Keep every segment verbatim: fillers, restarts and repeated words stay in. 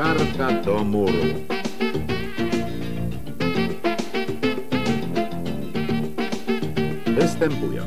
Karta do muru. Występują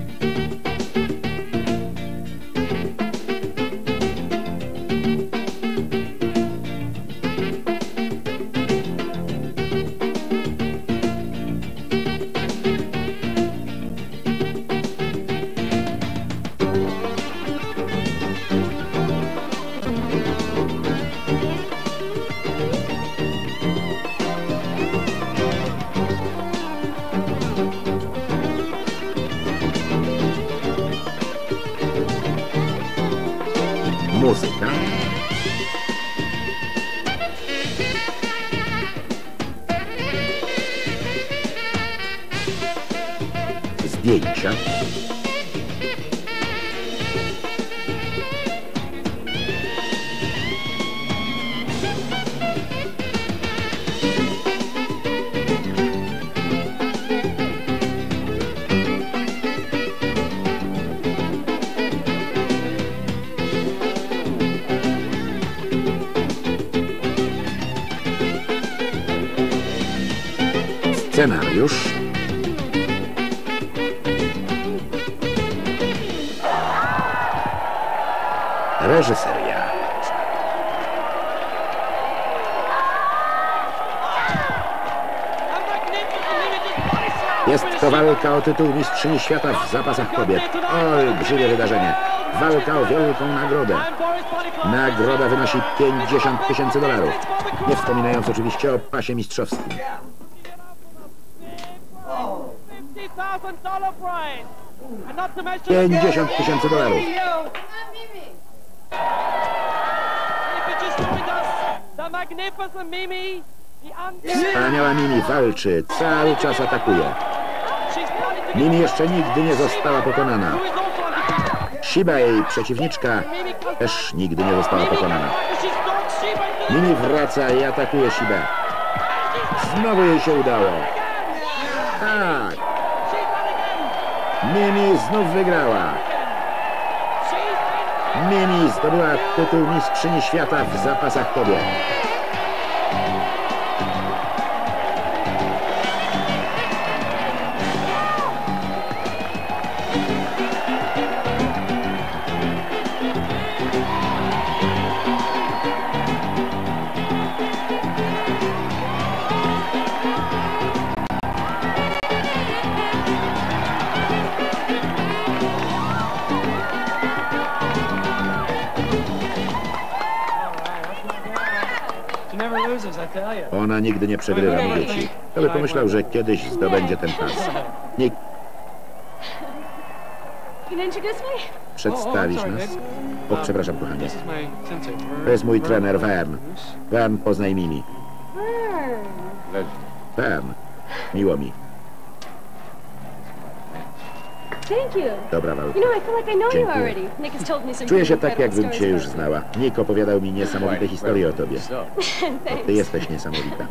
muzyka, zdjęcia, scenariusz, reżyseria, jest to walka o tytuł mistrzyni świata w zapasach kobiet. Olbrzymie wydarzenie. Walka o wielką nagrodę. Nagroda wynosi pięćdziesiąt tysięcy dolarów. Nie wspominając oczywiście o pasie mistrzowskim. pięćdziesiąt tysięcy dolarów. Wspaniała Mimi walczy, cały czas atakuje. Mimi jeszcze nigdy nie została pokonana. Shiba, jej przeciwniczka, też nigdy nie została pokonana. Mimi wraca i atakuje Shibę. Znowu jej się udało. Tak. Mimi znów wygrała. Mimi zdobyła tytuł mistrzyni świata w zapasach kobiet. Ona nigdy nie przegrywa, mówię ci. Kto by pomyślał, że kiedyś zdobędzie ten pas? Nie... Przedstawisz nas? O, przepraszam, kochanie. To jest mój trener, Vern. Vern, poznaj Mimi. Vern, miło mi. Dobra, walka. Dziękuję. Czuję się tak, jakbym cię już znała. Nick opowiadał mi niesamowite historie o tobie. Ty jesteś niesamowita.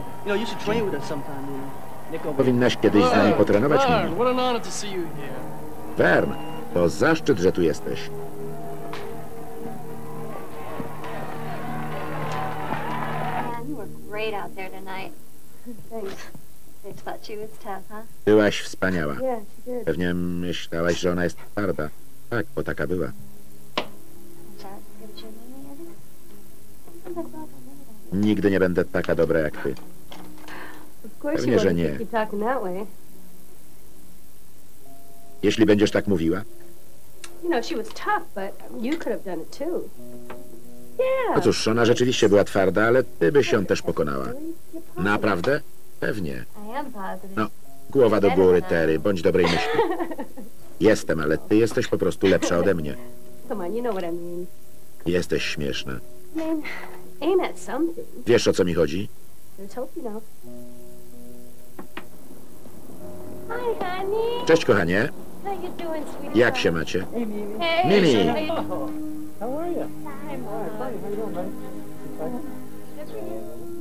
Powinnaś kiedyś z nami potrenować, Mimi. Vern, to zaszczyt, że tu jesteś. Byłaś wspaniała. Pewnie myślałaś, że ona jest twarda. Tak, bo taka była. Nigdy nie będę taka dobra jak ty. Pewnie, że nie. Jeśli będziesz tak mówiła. No cóż, ona rzeczywiście była twarda, ale ty byś ją też pokonała. Naprawdę? Pewnie. No, głowa do góry, Terry, bądź dobrej myśli. Jestem, ale ty jesteś po prostu lepsza ode mnie. Jesteś śmieszna. Wiesz, o co mi chodzi? Cześć, kochanie. Jak się macie? Mimi!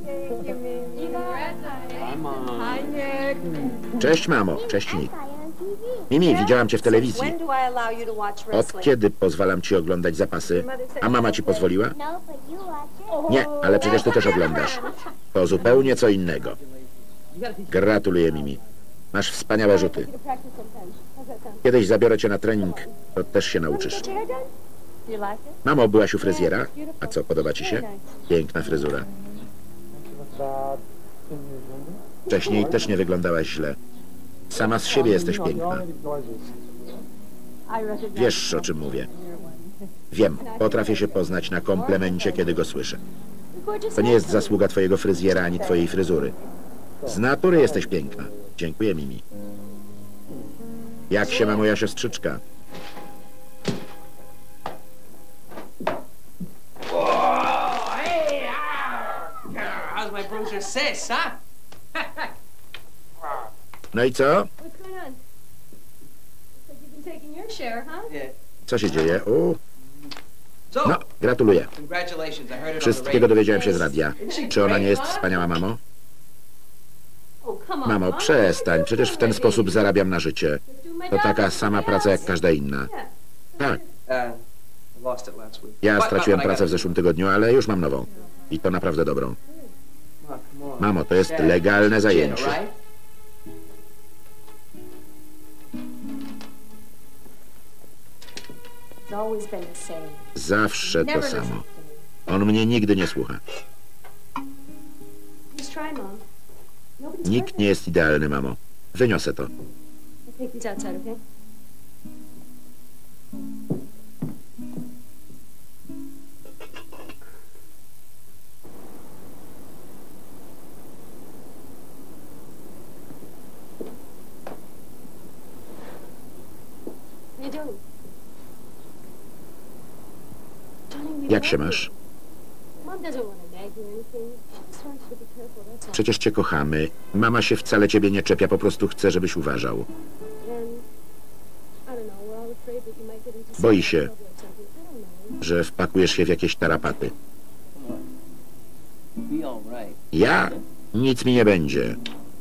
Cześć, mamo. Cześć, Nick. Mimi, widziałam cię w telewizji. Od kiedy pozwalam ci oglądać zapasy? A mama ci pozwoliła? Nie, ale przecież ty też oglądasz. To zupełnie co innego. Gratuluję, Mimi. Masz wspaniałe rzuty. Kiedyś zabiorę cię na trening, to też się nauczysz. Mamo, byłaś u fryzjera? A co, podoba ci się? Piękna fryzura. Wcześniej też nie wyglądałaś źle. Sama z siebie jesteś piękna. Wiesz, o czym mówię. Wiem, potrafię się poznać na komplemencie, kiedy go słyszę. To nie jest zasługa twojego fryzjera ani twojej fryzury. Z natury jesteś piękna. Dziękuję, Mimi. Jak się ma moja siostrzyczka? No i co? Co się dzieje? U. No, gratuluję. Wszystkiego dowiedziałem się z radia. Czy ona nie jest wspaniała, mamo? Mamo, przestań. Przecież w ten sposób zarabiam na życie. To taka sama praca jak każda inna. Tak. Ja straciłem pracę w zeszłym tygodniu, ale już mam nową. I to naprawdę dobrą. Mamo, to jest legalne zajęcie. Zawsze to samo. On mnie nigdy nie słucha. Nikt nie jest idealny, mamo. Wyniosę to. Jak się masz? Przecież cię kochamy. Mama się wcale ciebie nie czepia, po prostu chce, żebyś uważał. Boi się, że wpakujesz się w jakieś tarapaty. Ja? Nic mi nie będzie.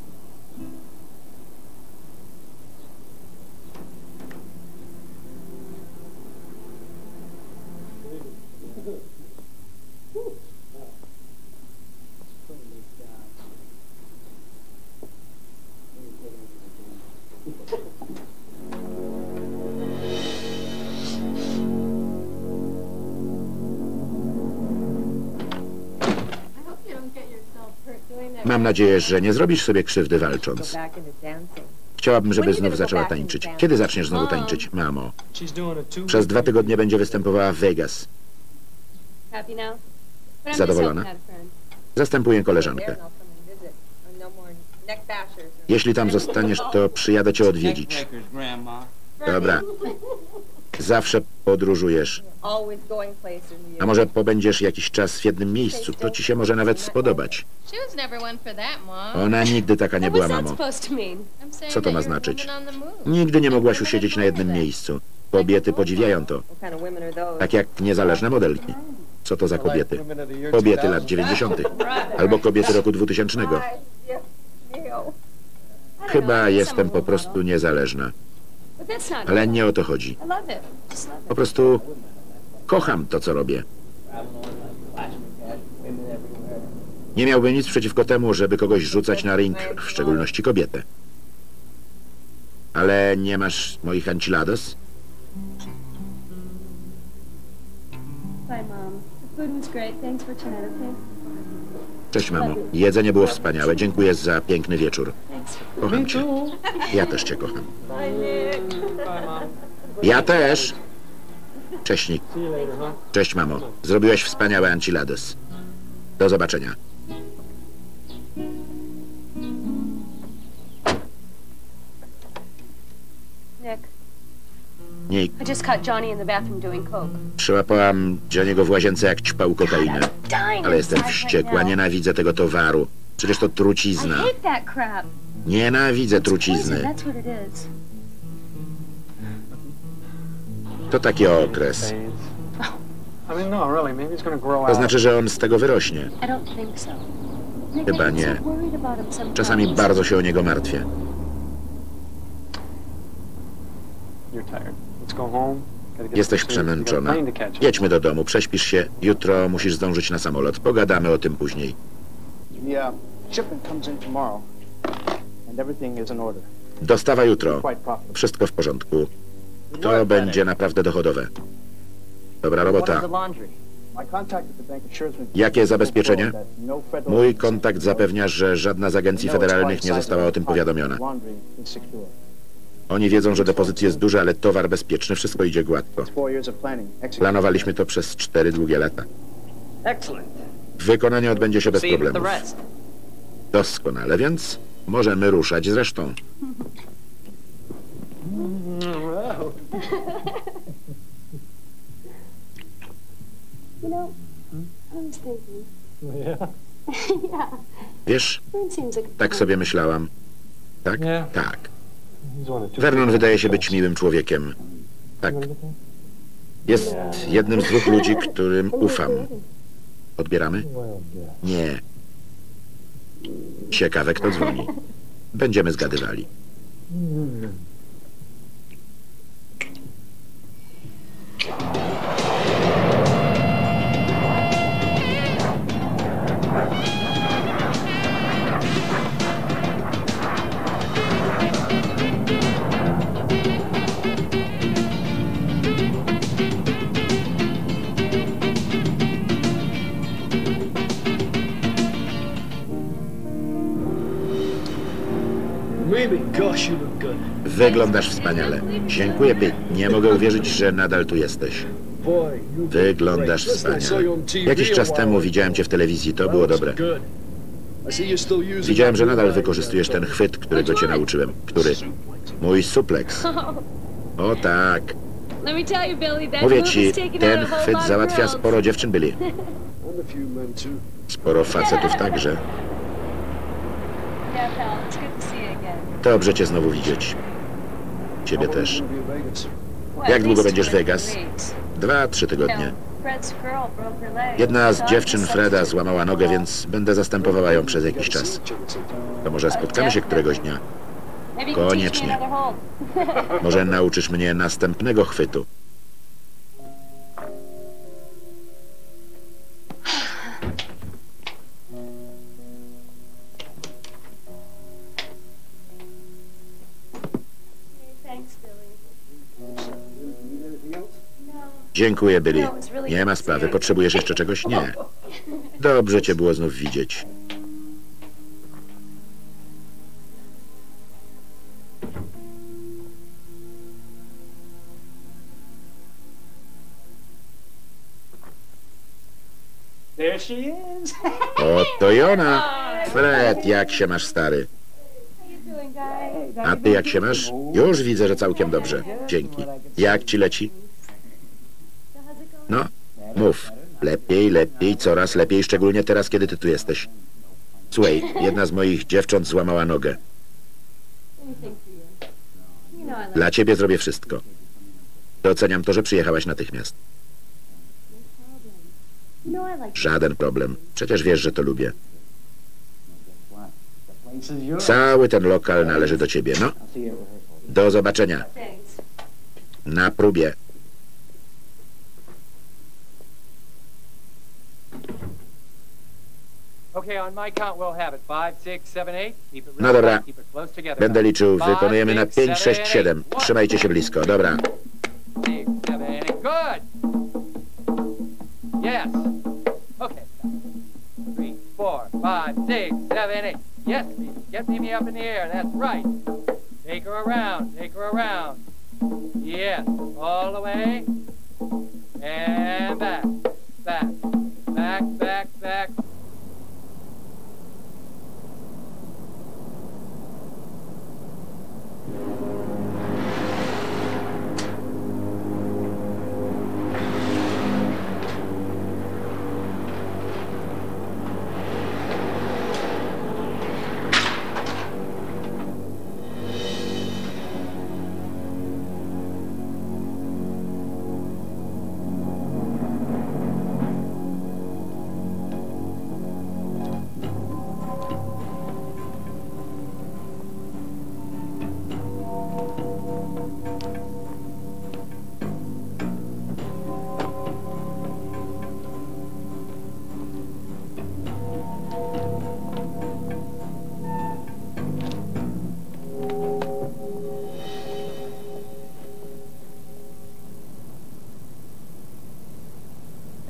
Mam nadzieję, że nie zrobisz sobie krzywdy walcząc. Chciałabym, żeby znów zaczęła tańczyć. Kiedy zaczniesz znowu tańczyć, mamo? Przez dwa tygodnie będzie występowała w Vegas. Zadowolona? Zastępuję koleżankę. Jeśli tam zostaniesz, to przyjadę cię odwiedzić. Dobra. Zawsze podróżujesz. A może pobędziesz jakiś czas w jednym miejscu? To ci się może nawet spodobać. Ona nigdy taka nie była, mamo. Co to ma znaczyć? Nigdy nie mogłaś usiedzieć na jednym miejscu. Kobiety podziwiają to. Tak jak niezależne modelki. Co to za kobiety? Kobiety lat dziewięćdziesiątych. Albo kobiety roku dwutysięcznego. Chyba jestem po prostu niezależna. Ale nie o to chodzi. Po prostu kocham to, co robię. Nie miałbym nic przeciwko temu, żeby kogoś rzucać na ring, w szczególności kobietę. Ale nie masz moich enchiladas? Cześć, mamo. Jedzenie było wspaniałe. Dziękuję za piękny wieczór. Kocham cię. Ja też cię kocham. Ja też. Cześć, Nick. Cześć, mamo. Zrobiłeś wspaniałe enchiladas. Do zobaczenia. Nick. Przyłapałam Johnny'ego w łazience, jak ćpał kokainę. Ale jestem wściekła, nienawidzę tego towaru. Przecież to trucizna. Nienawidzę trucizny. To taki okres. To znaczy, że on z tego wyrośnie. Chyba nie. Czasami bardzo się o niego martwię. Jesteś przemęczona. Jedźmy do domu, prześpisz się. Jutro musisz zdążyć na samolot. Pogadamy o tym później. Dostawa jutro. Wszystko w porządku. To będzie naprawdę dochodowe. Dobra robota. Jakie zabezpieczenie? Mój kontakt zapewnia, że żadna z agencji federalnych nie została o tym powiadomiona. Oni wiedzą, że depozyt jest duży, ale towar bezpieczny, wszystko idzie gładko. Planowaliśmy to przez cztery długie lata. Wykonanie odbędzie się bez problemów. Doskonale, więc możemy ruszać z resztą. Wiesz, tak sobie myślałam. Tak? Tak. Vernon wydaje się być miłym człowiekiem. Tak. Jest jednym z dwóch ludzi, którym ufam. Odbieramy? Nie. Ciekawe, kto dzwoni. Będziemy zgadywali. Wyglądasz wspaniale. Dziękuję, Pete. Nie mogę uwierzyć, że nadal tu jesteś. Wyglądasz wspaniale. Jakiś czas temu widziałem cię w telewizji. To było dobre. Widziałem, że nadal wykorzystujesz ten chwyt, którego cię nauczyłem. Który? Mój suplex. O tak. Mówię ci, ten chwyt załatwia sporo dziewczyn, Billy. Sporo facetów także. Dobrze cię znowu widzieć. Ciebie też. Jak długo będziesz w Vegas? Dwa, trzy tygodnie. Jedna z dziewczyn Freda złamała nogę, więc będę zastępowała ją przez jakiś czas. To może spotkamy się któregoś dnia? Koniecznie. Może nauczysz mnie następnego chwytu. Dziękuję, Billy. Nie ma sprawy. Potrzebujesz jeszcze czegoś? Nie. Dobrze cię było znów widzieć. Oto i ona. Fred, jak się masz, stary? A ty jak się masz? Już widzę, że całkiem dobrze. Dzięki. Jak ci leci? No, mów. Lepiej, lepiej, coraz lepiej, szczególnie teraz, kiedy ty tu jesteś. Słuchaj, jedna z moich dziewcząt złamała nogę. Dla ciebie zrobię wszystko. Doceniam to, że przyjechałaś natychmiast. Żaden problem. Przecież wiesz, że to lubię. Cały ten lokal należy do ciebie, no. Do zobaczenia. Na próbie. No dobra. Będę liczył. Wykonujemy na pięć, sześć, siedem. Trzymajcie się blisko. Dobra. Yes. Okay. Three, four, five, six, seven, eight. Yes, get me up in the air. That's right. Take her around. Take her around. Yes. All the way. And back. Back. Back, back, back.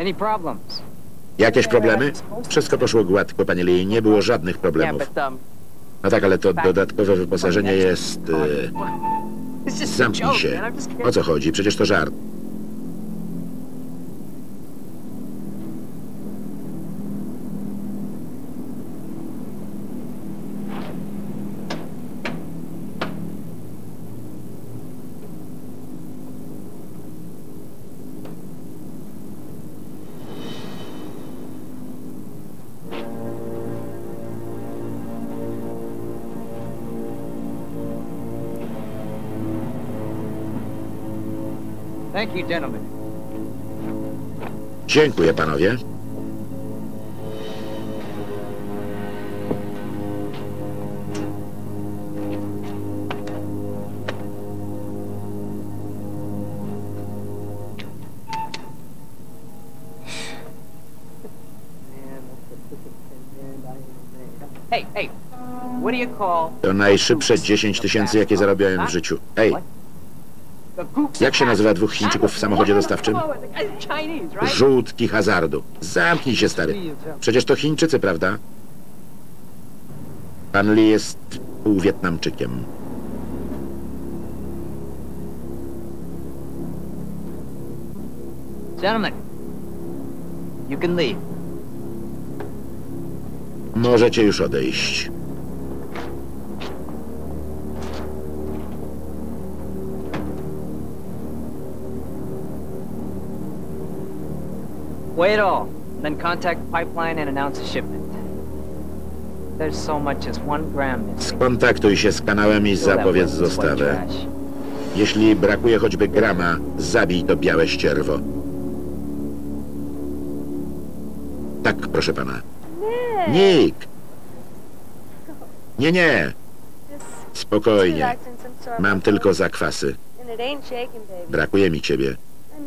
Any problems? Jakieś problemy? Wszystko poszło gładko, panie Lee. Nie było żadnych Yeah, problemów. but um, No tak, ale to dodatkowe wyposażenie jest... E, it's just a zamknij joke, się. man. I'm just O kidding. co chodzi? Przecież to żart. Thank you, gentlemen. Dziękuję, panowie. Hey, hey, what do you call To najszybsze dziesięć tysięcy, jakie zarobiłem w życiu. Ej, the group? jak się nazywa dwóch Chińczyków w samochodzie dostawczym? Chinese, right? Żółtki hazardu. Zamknij się, stary. Przecież to Chińczycy, prawda? Pan Lee jest półwietnamczykiem. Gentlemen, you can leave. Możecie już odejść. Weigh it all, then contact Pipeline and announce a shipment. There's so much as one gram missing. Skontaktuj się z kanałem i Fill that zapowiedz with this white dostawę. trash. Jeśli brakuje choćby grama, zabij to białe ścierwo. Tak, proszę pana. Nick! Nie, nie. Spokojnie. Mam tylko zakwasy. Brakuje mi ciebie.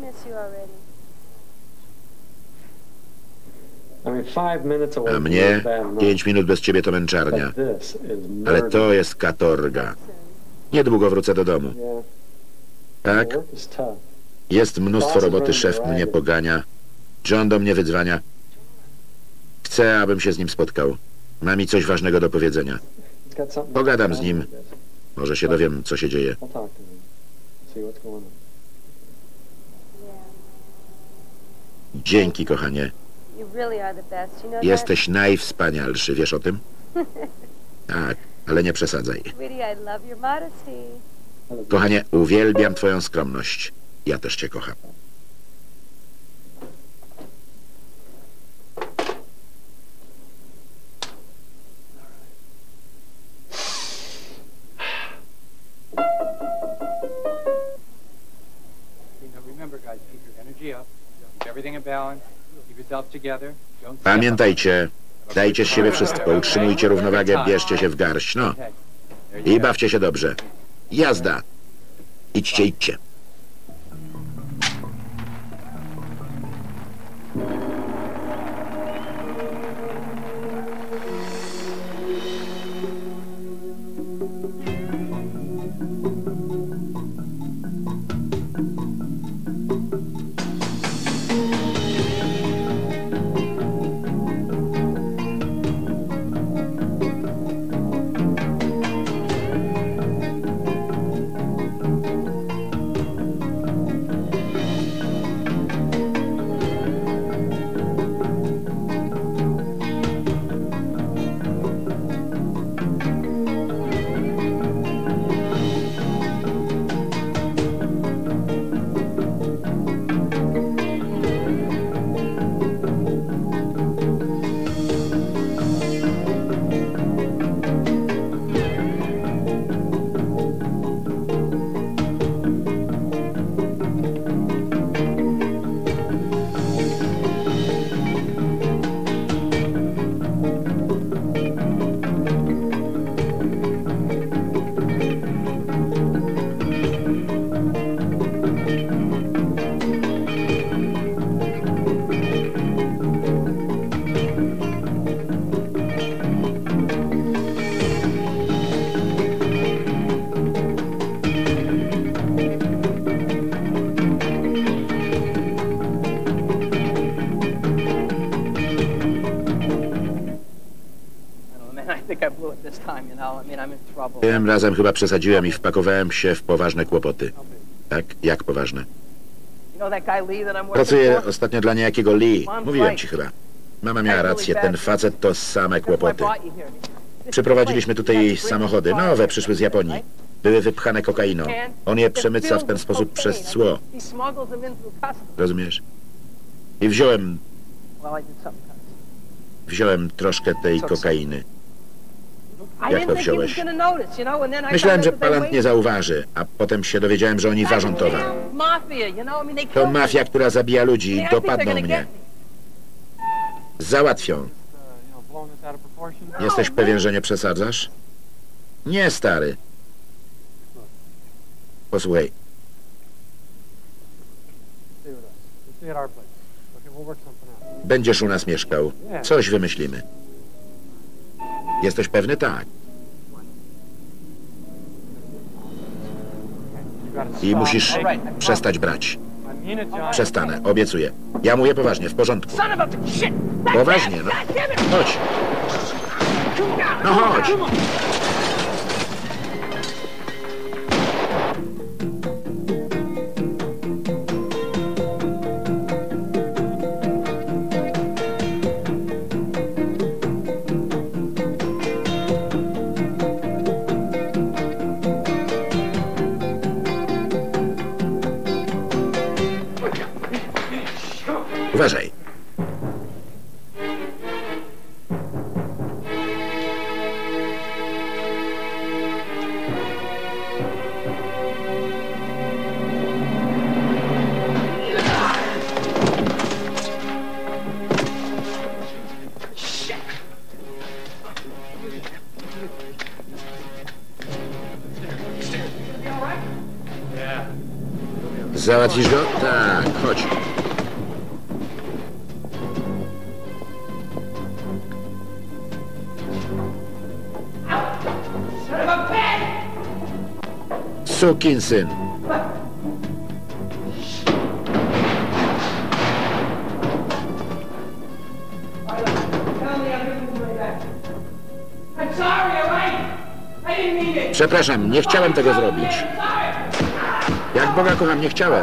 A mnie pięć minut bez ciebie to męczarnia. Ale to jest katorga. Niedługo wrócę do domu. Tak? Jest mnóstwo roboty, szef mnie pogania. John do mnie wydzwania. Chcę, abym się z nim spotkał. Ma mi coś ważnego do powiedzenia. Pogadam z nim. Może się dowiem, co się dzieje. Dzięki, kochanie. Jesteś najwspanialszy, wiesz o tym? Tak, ale nie przesadzaj. Kochanie, uwielbiam twoją skromność. Ja też cię kocham. Pamiętajcie, dajcie z siebie wszystko, utrzymujcie równowagę, bierzcie się w garść, no. I bawcie się dobrze. Jazda. Idźcie, idźcie. now, I mean, I'm in trouble. Tym razem chyba przesadziłem i wpakowałem się w poważne kłopoty. Tak? Jak poważne? You know that guy Lee that I'm working Pracuję for? ostatnio dla niejakiego Lee. Mówiłem ci chyba. Mama miała rację, ten facet to same That's why I kłopoty. brought you here. Przyprowadziliśmy tutaj samochody, nowe, przyszły z Japonii. Były wypchane kokainą. On je przemyca w ten sposób przez cło. He smuggles them in through customs. Rozumiesz? I wziąłem, Well, I did something. wziąłem troszkę tej kokainy. I Jak didn't to think he was wziąłeś? gonna notice, you know, and then I Myślałem, found że out that they palant nie waited. zauważy, a potem się dowiedziałem, że oni ważą towar. Mafia, you know, I mean, they To killed me. mafia, która zabija ludzi, I think they're dopadną gonna mnie. get me. Załatwią. Jesteś pewien, że nie przesadzasz? Nie, stary. Posłuchaj, będziesz u nas mieszkał. Coś wymyślimy. Jesteś pewny? Tak. I musisz przestać brać. Przestanę, obiecuję. Ja mówię poważnie, w porządku. Son of a shit! Poważnie, no. Chodź. No chodź. Uważaj. Załatwisz go? Tak, chodź. Sukinsyn. Przepraszam, nie chciałem tego zrobić. Jak Boga kocham, nie chciałem.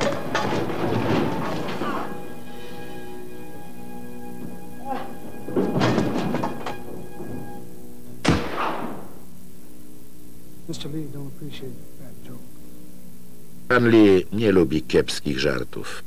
mister Lee don't appreciate that joke. Pan Lee nie lubi kiepskich żartów.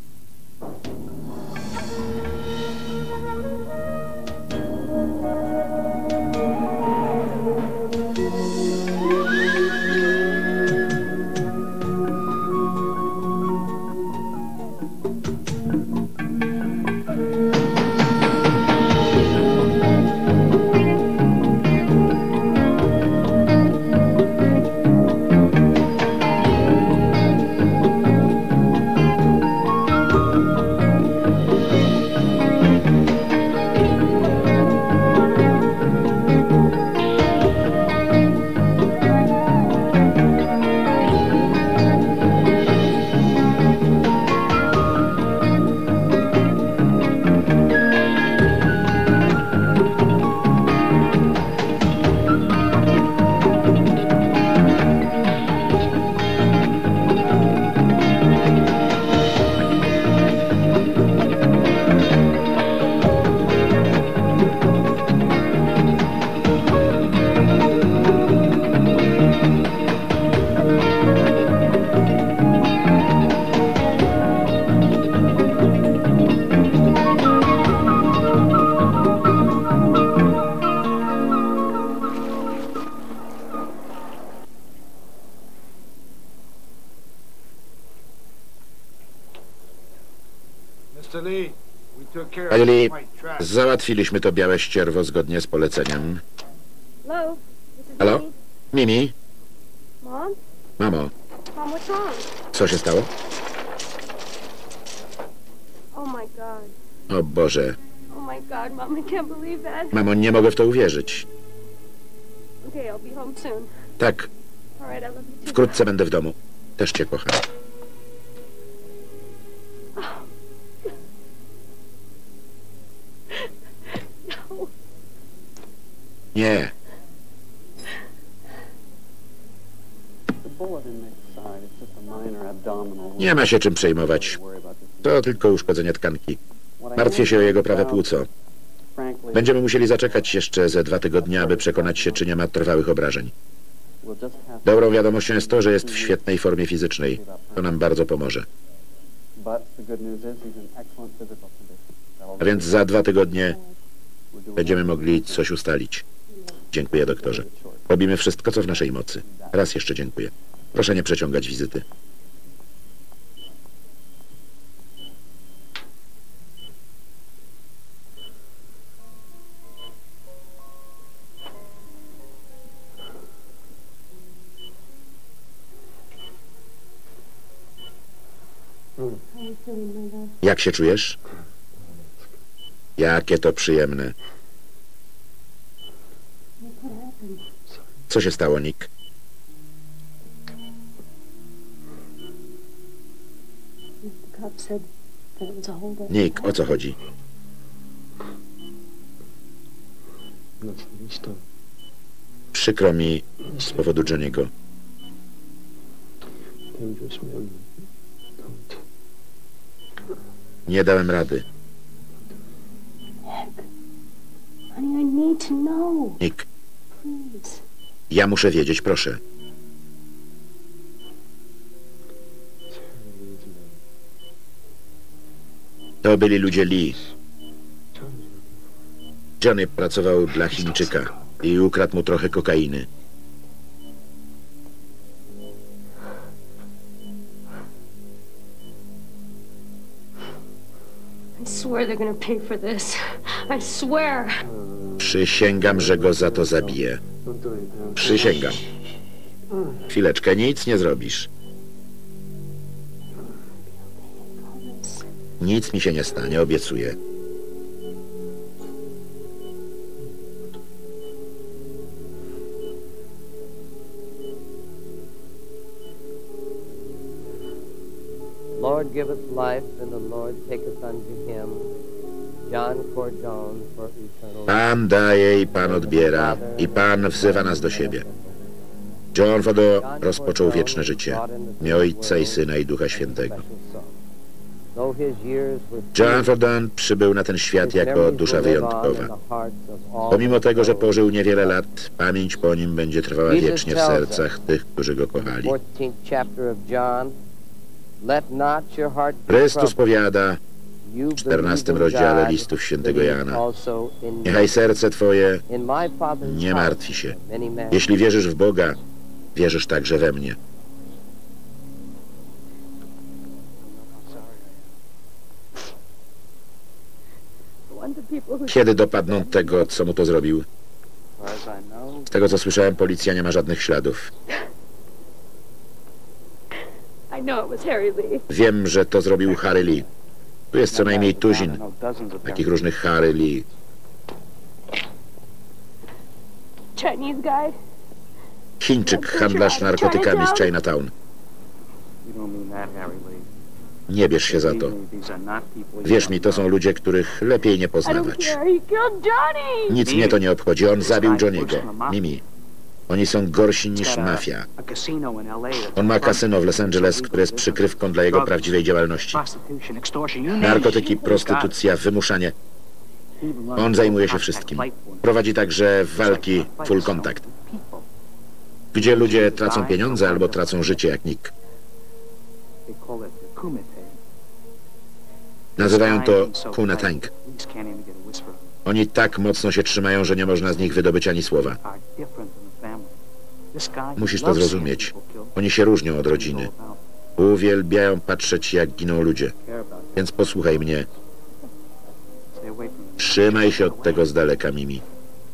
Panie Lee, załatwiliśmy to białe ścierwo zgodnie z poleceniem. Hello? This is Halo? Mimi. Mimi? Mom? Mamo, Mom, what's wrong? co się stało? Oh my god. O Boże. Oh my god, Mom, I can't believe that. Mamo, nie mogę w to uwierzyć. Okay, I'll be home soon. Tak, All right, I love you too. wkrótce będę w domu. Też cię kocham. No. Nie. Nie ma się czym przejmować. To tylko uszkodzenie tkanki. Martwię się o jego prawe płuco. Będziemy musieli zaczekać jeszcze ze dwa tygodnie, aby przekonać się, czy nie ma trwałych obrażeń. Dobrą wiadomością jest to, że jest w świetnej formie fizycznej. To nam bardzo pomoże. A więc za dwa tygodnie będziemy mogli coś ustalić. Dziękuję, doktorze. Robimy wszystko, co w naszej mocy. Raz jeszcze dziękuję. Proszę nie przeciągać wizyty. Jak się czujesz? Jakie to przyjemne. Co się stało, Nick? Nick, o co chodzi? Przykro mi z powodu Johnny'ego. Nie dałem rady. Nick, ja muszę wiedzieć, proszę. To byli ludzie Lee. Johnny pracował dla Chińczyka i ukradł mu trochę kokainy. Przysięgam, że go za to zabiję. Przysięgam. Chwileczkę, nic nie zrobisz. Nic mi się nie stanie, obiecuję. Lord giveth life, and the Lord taketh unto him. John Cordone for eternal. Pan daje i Pan odbiera, i Pan wzywa nas do siebie. John Fodo rozpoczął wieczne życie. Nie Ojca i Syna i Ducha Świętego. John Fordon przybył na ten świat jako dusza wyjątkowa. Pomimo tego, że pożył niewiele lat, pamięć po nim będzie trwała wiecznie w sercach tych, którzy go kochali. Chrystus powiada w czternastym rozdziale listów świętego Jana: niechaj serce twoje nie martwi się. Jeśli wierzysz w Boga, wierzysz także we mnie. Kiedy dopadną tego, co mu to zrobił? Z tego, co słyszałem, policja nie ma żadnych śladów. Wiem, że to zrobił Harry Lee. Tu jest co najmniej tuzin takich różnych Harry Lee. Chińczyk, handlarz narkotykami z Chinatown. Nie bierz się za to. Wierz mi, to są ludzie, których lepiej nie poznawać. Nic mnie to nie obchodzi. On zabił Johnny'ego. Mimi. Oni są gorsi niż mafia. On ma kasyno w Los Angeles, które jest przykrywką dla jego prawdziwej działalności. Narkotyki, prostytucja, wymuszanie. On zajmuje się wszystkim. Prowadzi także walki full contact, gdzie ludzie tracą pieniądze albo tracą życie jak Nick. Nazywają to Kunatang. Oni tak mocno się trzymają, że nie można z nich wydobyć ani słowa. Musisz to zrozumieć. Oni się różnią od rodziny. Uwielbiają patrzeć, jak giną ludzie. Więc posłuchaj mnie. Trzymaj się od tego z daleka, Mimi.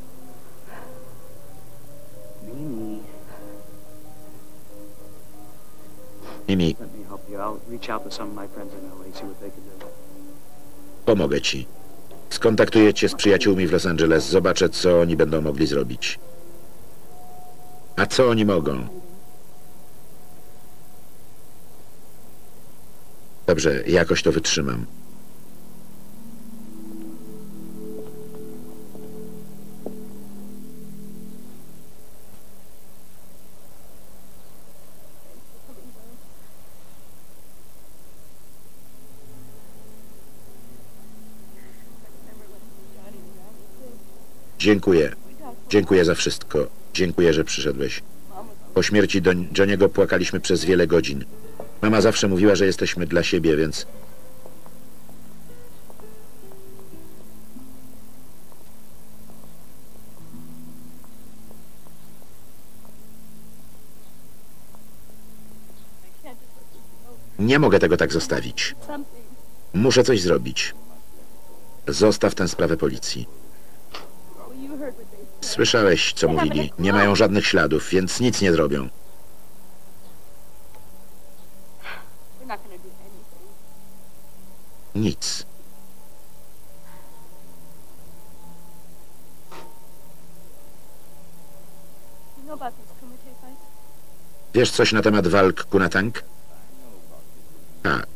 Mimi. Pomogę ci. Skontaktuję cię z przyjaciółmi w Los Angeles. Zobaczę, co oni będą mogli zrobić. A co oni mogą? Dobrze, jakoś to wytrzymam. Dziękuję. Dziękuję za wszystko. Dziękuję, że przyszedłeś. Po śmierci do Johniego płakaliśmy przez wiele godzin. Mama zawsze mówiła, że jesteśmy dla siebie, więc... Nie mogę tego tak zostawić. Muszę coś zrobić. Zostaw tę sprawę policji. Słyszałeś, co mówili. Nie mają żadnych śladów, więc nic nie zrobią. Nic. Wiesz coś na temat walk Kunatang? Tak.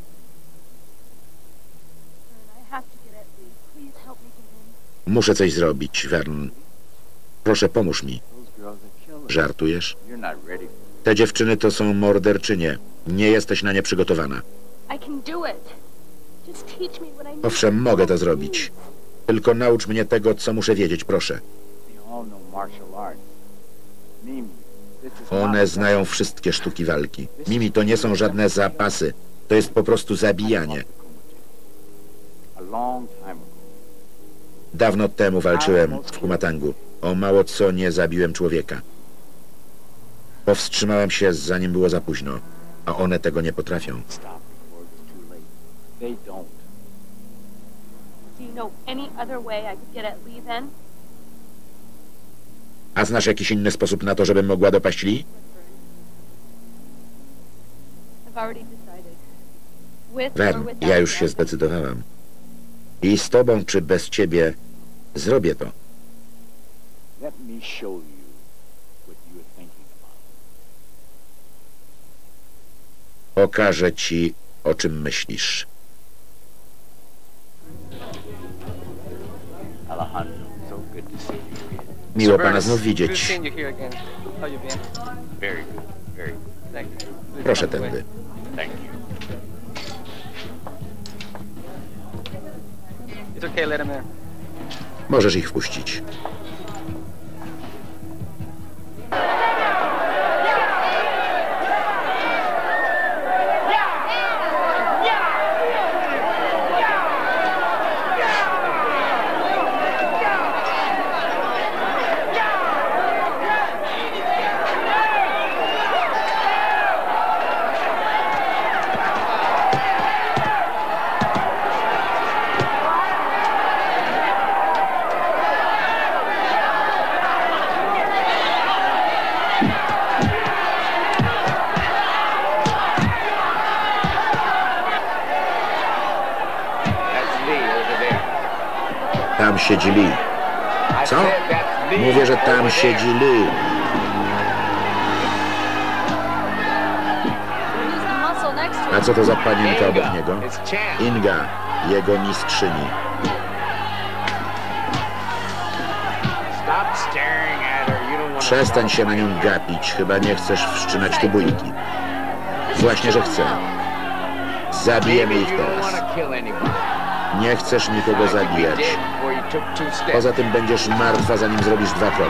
Muszę coś zrobić, Vern. Proszę, pomóż mi. Żartujesz? Te dziewczyny to są morderczynie. Nie jesteś na nie przygotowana. Owszem, mogę to zrobić. Tylko naucz mnie tego, co muszę wiedzieć, proszę. One znają wszystkie sztuki walki. Mimi, to nie są żadne zapasy. To jest po prostu zabijanie. Dawno temu walczyłem w Kumatangu. O mało co nie zabiłem człowieka. Powstrzymałem się, zanim było za późno. A one tego nie potrafią. A znasz jakiś inny sposób na to, żebym mogła dopaść Lee? Vern, ja już się zdecydowałam. I z tobą czy bez ciebie zrobię to. Pokażę ci, o czym myślisz. Miło pana znów widzieć. Proszę tędy. Możesz ich wpuścić. Tam siedzi Lee. Co? Mówię, że tam siedzi Lee. A co to za panienka obok niego? Inga, jego mistrzyni. Przestań się na nią gapić. Chyba nie chcesz wszczynać tu bójki. Właśnie, że chcę. Zabijemy ich teraz. Nie chcesz nikogo zabijać. Poza tym będziesz martwa, zanim zrobisz dwa kroki.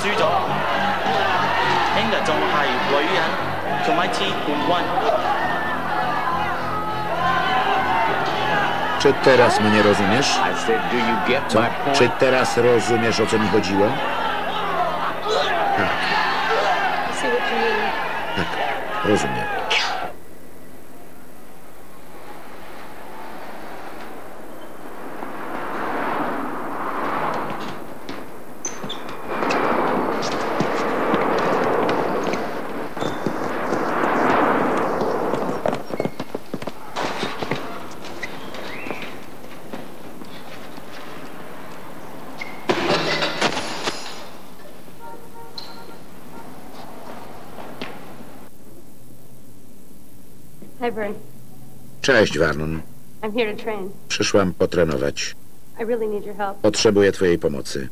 輸咗，聽日仲係女人做米芝冠軍。 Czy teraz mnie rozumiesz? Co? Czy teraz rozumiesz, o co mi chodziło? Tak. Tak, rozumiem. Hi, Vern. Cześć, Vernon. I'm here to train. Przyszłam potrenować. I really need your help. Potrzebuję twojej pomocy.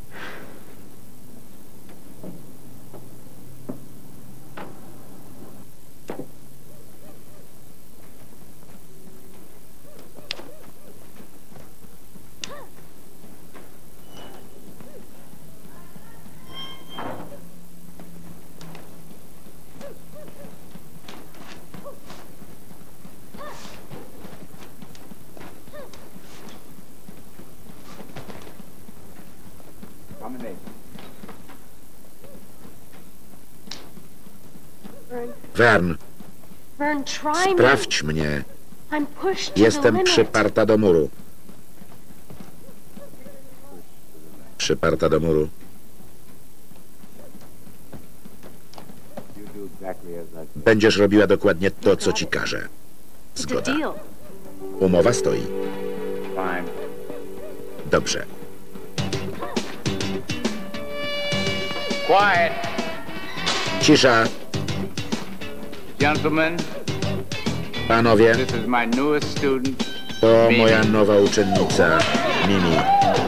Vern, Vern, try me. sprawdź mnie. I'm pushed to the Jestem limit. przyparta do muru. Przyparta do muru. Będziesz robiła dokładnie to, co ci każę. It's a Zgoda. deal. Umowa stoi. Dobrze. Quiet. Cisza. Gentlemen, Panowie, this is my newest student. to moja nowa uczennica, Mimi.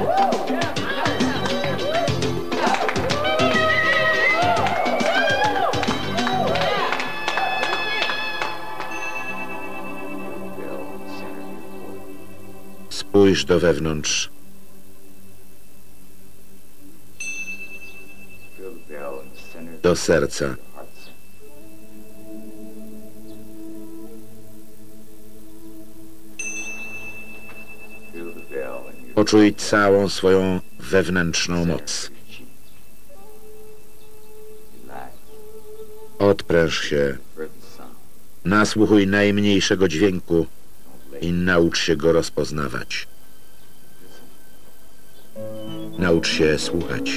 Spójrz do wewnątrz. Do serca. Poczuj całą swoją wewnętrzną moc. Odpręż się. Nasłuchuj najmniejszego dźwięku i naucz się go rozpoznawać. Naucz się słuchać.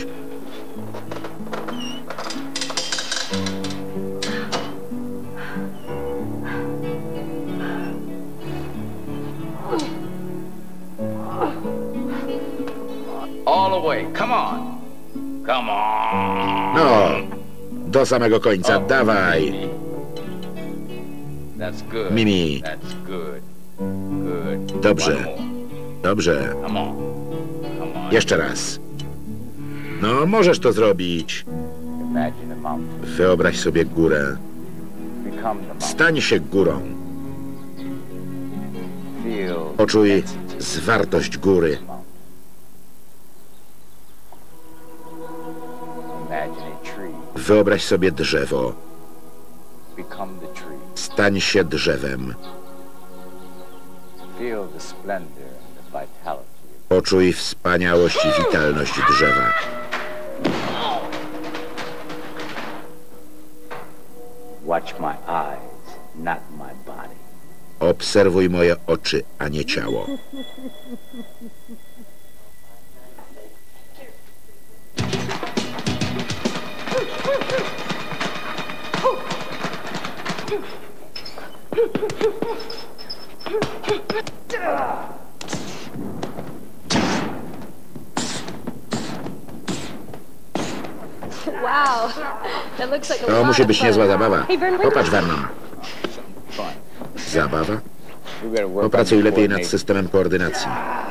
All the way. Come on. Come on. No, do samego końca, dawaj. That's good. Mimi. That's good. Good. Dobrze. One more. Dobrze. Come on. Come on. Jeszcze raz. No, możesz to zrobić. Imagine a mountain. Wyobraź sobie górę. Become the mountain. Stań się górą. Feel Poczuj zwartość góry. Imagine a tree. Wyobraź sobie drzewo. Become the tree. Stań się drzewem. Feel the splendor and the vitality. Poczuj wspaniałość i witalność drzewa. Watch my eyes, not my body. Obserwuj moje oczy, a nie ciało. Wow. That looks like a To lot musi of być fun. niezła zabawa. Hey, Vern, wait. Popatrz, Vernon. Zabawa? We better work on Popracuj your lepiej nad coordination. systemem koordynacji.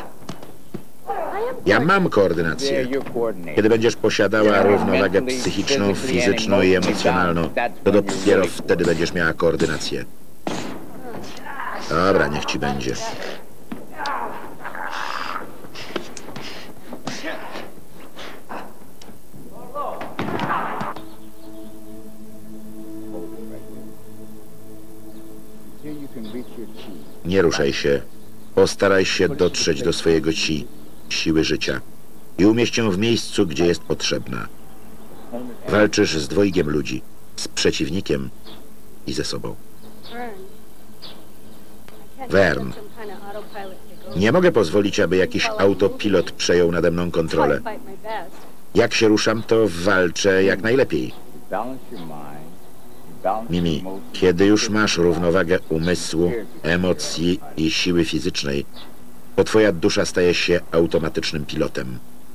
I am Ja mam There, koordynację. you're coordinated. Kiedy będziesz posiadała równowagę psychiczną, fizyczną i emocjonalną, to dopiero wtedy będziesz miała koordynację. Dobra, niech ci będzie. Nie ruszaj się. Postaraj się dotrzeć do swojego ci, siły życia i umieść ją w miejscu, gdzie jest potrzebna. Walczysz z dwojgiem ludzi, z przeciwnikiem i ze sobą. Vern. Nie mogę pozwolić, aby jakiś autopilot przejął nade mną kontrolę. Jak się ruszam, to walczę jak najlepiej. Mimi, kiedy już masz równowagę umysłu, emocji i siły fizycznej, to twoja dusza staje się automatycznym pilotem.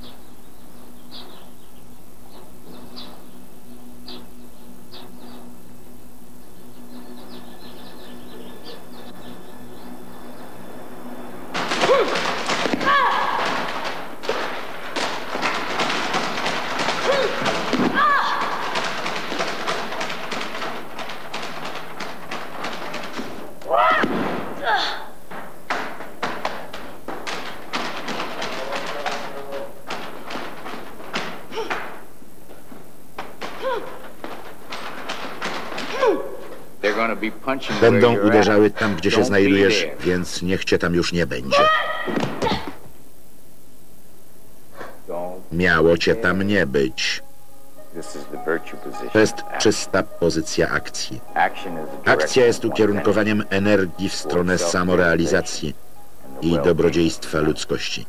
Będą uderzały tam, gdzie się znajdujesz, więc niech cię tam już nie będzie. Miało cię tam nie być. To jest czysta pozycja akcji. Akcja jest ukierunkowaniem energii w stronę samorealizacji i dobrodziejstwa ludzkości.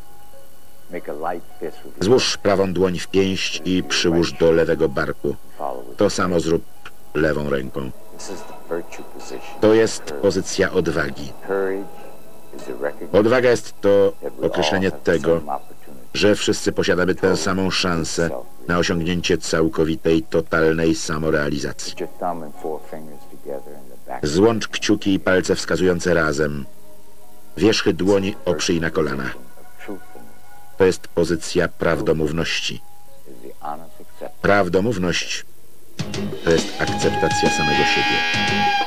Złóż prawą dłoń w pięść i przyłóż do lewego barku. To samo zrób lewą ręką. To jest pozycja odwagi. Odwaga jest to określenie tego, że wszyscy posiadamy tę samą szansę na osiągnięcie całkowitej, totalnej samorealizacji. Złącz kciuki i palce wskazujące razem. Wierzchy dłoni oprzyj na kolanach. To jest pozycja prawdomówności. Prawdomówność to jest akceptacja samego siebie.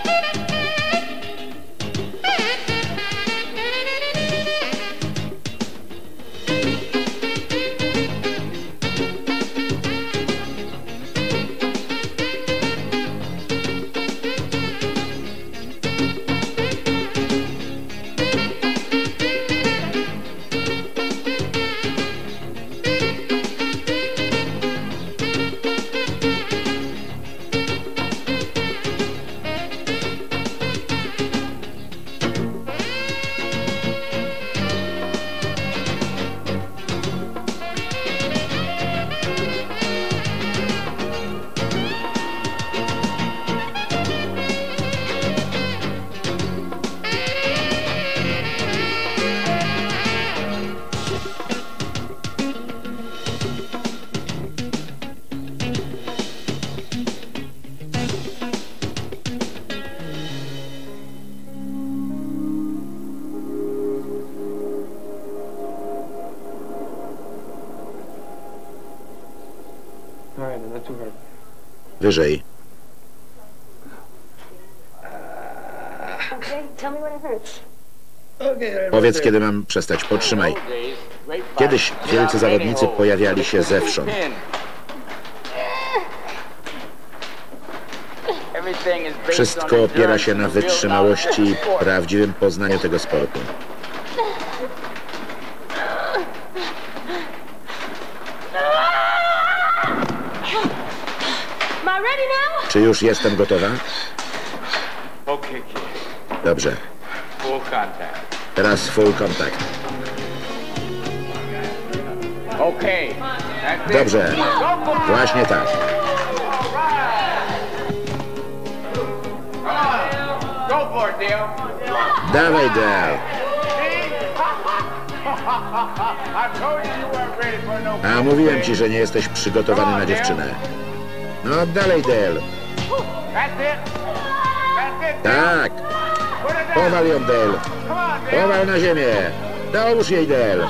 Wyżej. Powiedz, kiedy mam przestać. Potrzymaj. Kiedyś wielcy zawodnicy pojawiali się zewsząd. Wszystko opiera się na wytrzymałości i prawdziwym poznaniu tego sportu. Czy już jestem gotowa? Dobrze. Teraz full contact. Dobrze. Właśnie tak. Dawaj, Dale. A mówiłem ci, że nie jesteś przygotowany na dziewczynę. No dalej, Dale. Tak. Powal ją, Dale. Powal na ziemię. Dołóż jej, Dale.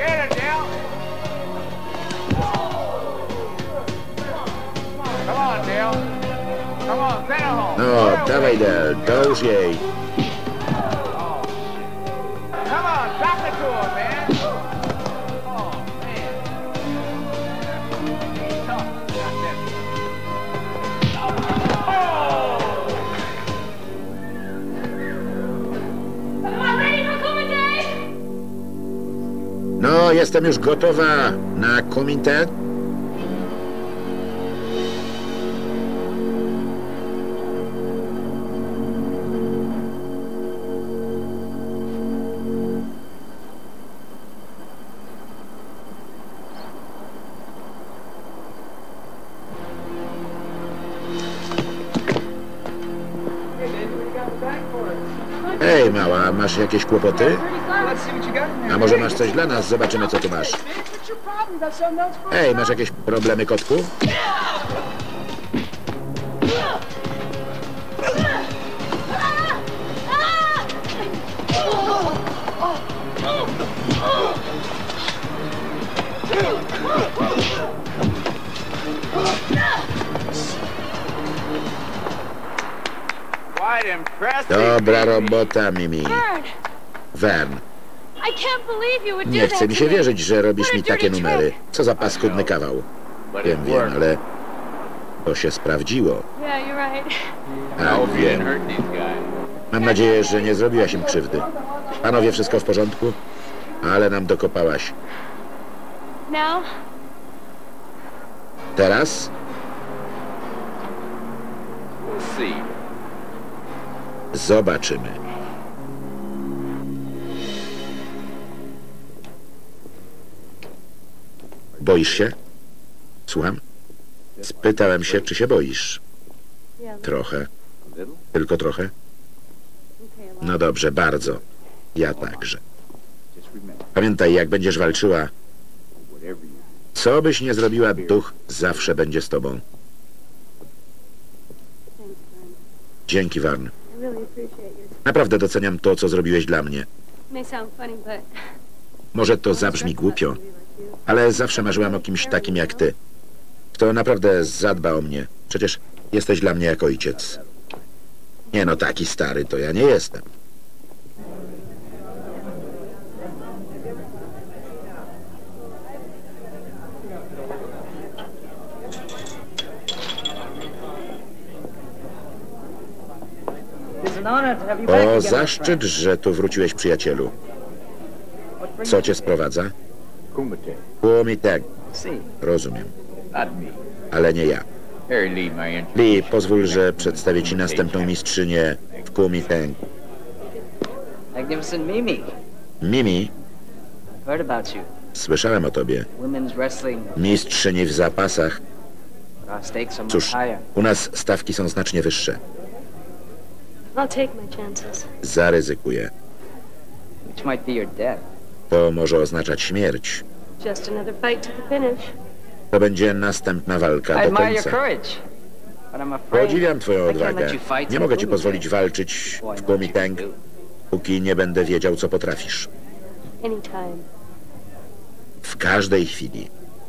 No, dawaj, Dale. Dołóż jej. jestem już gotowa na Kuomintang. Hej, mała, masz jakieś kłopoty? A może masz coś dla nas? Zobaczymy, co tu masz. Hej, masz jakieś problemy, kotku? Dobra robota, Mimi. Vern. Nie chce mi się wierzyć, że robisz mi takie numery. Co za paskudny kawał. Wiem, wiem, ale to się sprawdziło. Tak, wiem. Mam nadzieję, że nie zrobiłaś im krzywdy. Panowie, wszystko w porządku? Ale nam dokopałaś. Teraz? Zobaczymy. Boisz się? Słucham? Spytałem się, czy się boisz. Trochę. Tylko trochę? No dobrze, bardzo. Ja także. Pamiętaj, jak będziesz walczyła, co byś nie zrobiła, duch zawsze będzie z tobą. Dzięki, Vern. Naprawdę doceniam to, co zrobiłeś dla mnie. Może to zabrzmi głupio, ale zawsze marzyłam o kimś takim jak ty. Kto naprawdę zadba o mnie. Przecież jesteś dla mnie jak ojciec. Nie no, taki stary to ja nie jestem. O zaszczyt, że tu wróciłeś, przyjacielu. Co cię sprowadza? Kuomintang. Rozumiem. Ale nie ja. Lee, pozwól, że przedstawię ci następną mistrzynię w Kuomintang. Mimi? Słyszałem o tobie. Mistrzyni w zapasach. Cóż, u nas stawki są znacznie wyższe. Zaryzykuję. To może oznaczać śmierć. To będzie następna walka do końca. Podziwiam twoją odwagę. Nie mogę ci pozwolić walczyć w Kuomintang, póki nie będę wiedział, co potrafisz. W każdej chwili.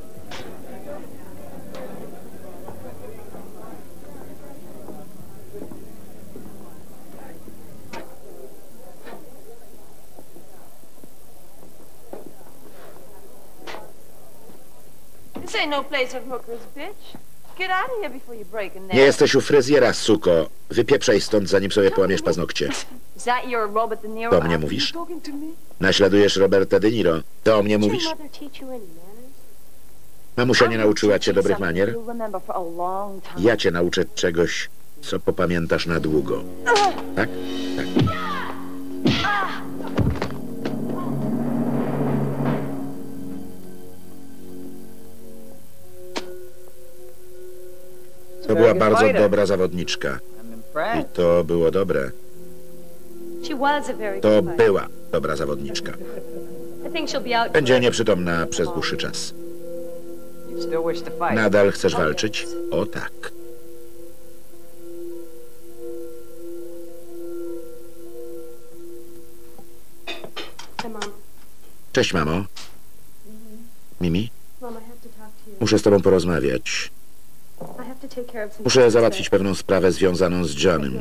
Nie jesteś u fryzjera, suko. Wypieprzaj stąd, zanim sobie połamiesz paznokcie. To mnie mówisz? Naśladujesz Roberta De Niro. To o mnie mówisz? Mamusia nie nauczyła cię dobrych manier? Ja cię nauczę czegoś, co popamiętasz na długo. Tak? Tak. To była bardzo dobra zawodniczka. I to było dobre. To była dobra zawodniczka. Będzie nieprzytomna przez dłuższy czas. Nadal chcesz walczyć? O tak. Cześć, mamo. Mimi? Muszę z tobą porozmawiać. Muszę załatwić pewną sprawę związaną z Johnem.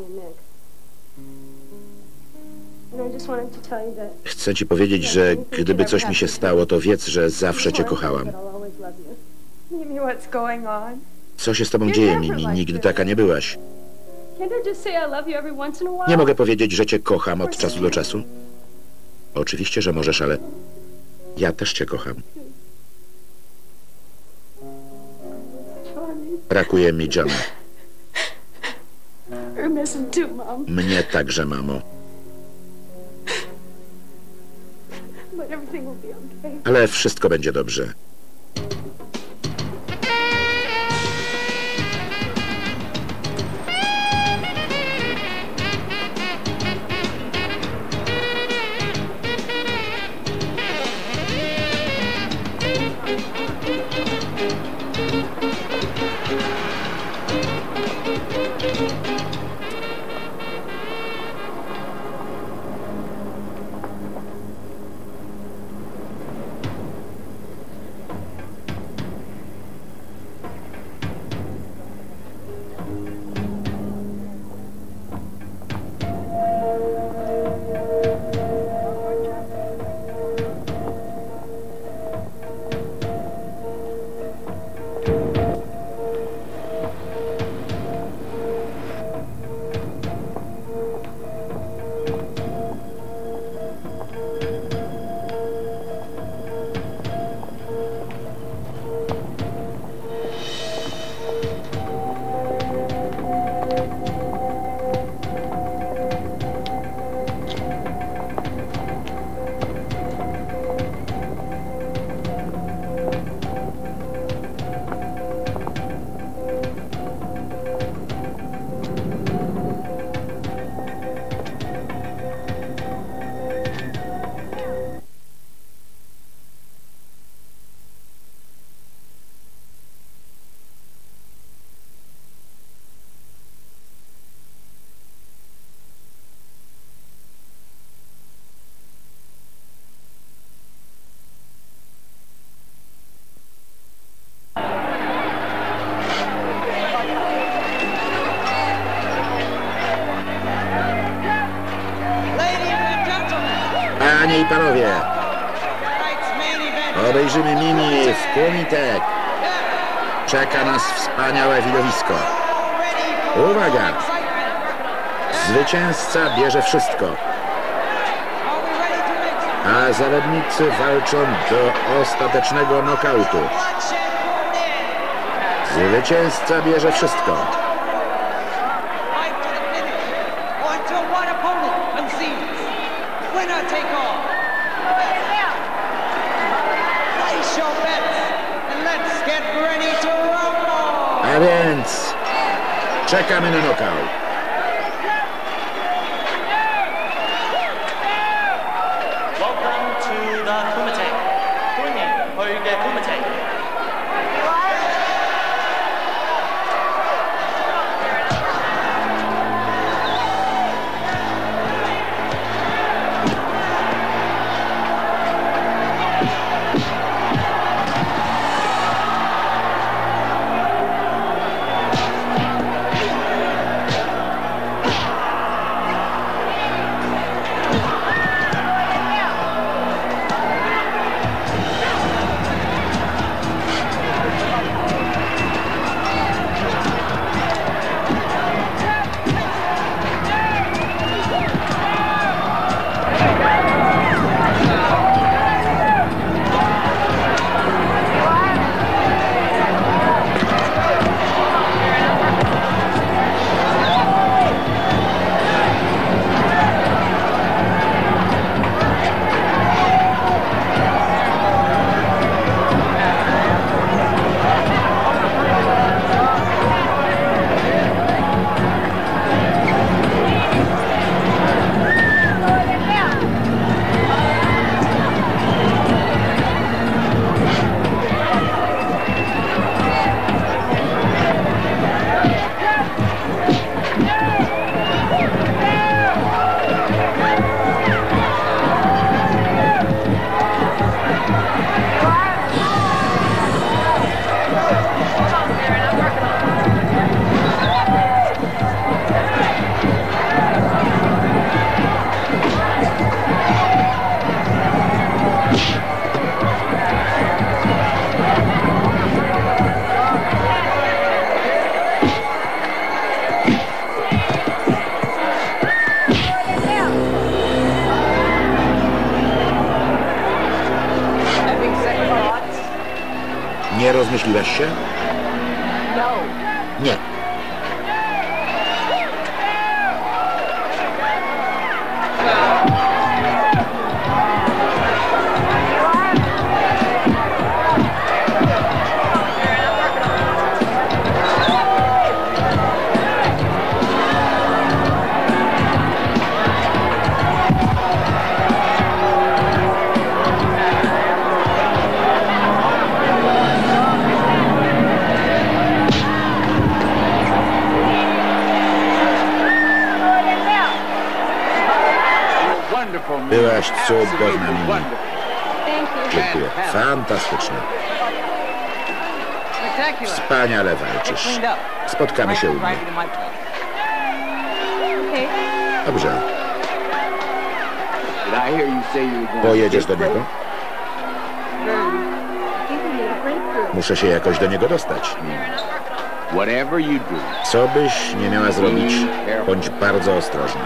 Chcę ci powiedzieć, że gdyby coś mi się stało, to wiedz, że zawsze cię kochałam. Co się z tobą dzieje, Mimi? Nigdy taka nie byłaś. Nie mogę powiedzieć, że cię kocham od czasu do czasu? Oczywiście, że możesz, ale Ja też cię kocham. Brakuje mi Johna. We're missing too, Mom. Mnie także, mamo. But everything will be okay. Ale wszystko będzie dobrze. Panie i panowie, obejrzymy mini w Kumitek. Czeka nas wspaniałe widowisko. Uwaga! Zwycięzca bierze wszystko. A zawodnicy walczą do ostatecznego nokautu. Zwycięzca bierze wszystko. A więc czekamy na nokaut. Welcome to the Kumite.歡迎去嘅 Kumite. Domyśliłeś się? Nie. Byłaś cudowna, Mimi. Thank you. Dziękuję. Fantastyczne. Wspaniale walczysz. Spotkamy się u mnie. Okay. Dobrze. Pojedziesz do niego? Muszę się jakoś do niego dostać. Co byś nie miała zrobić, bądź bardzo ostrożna.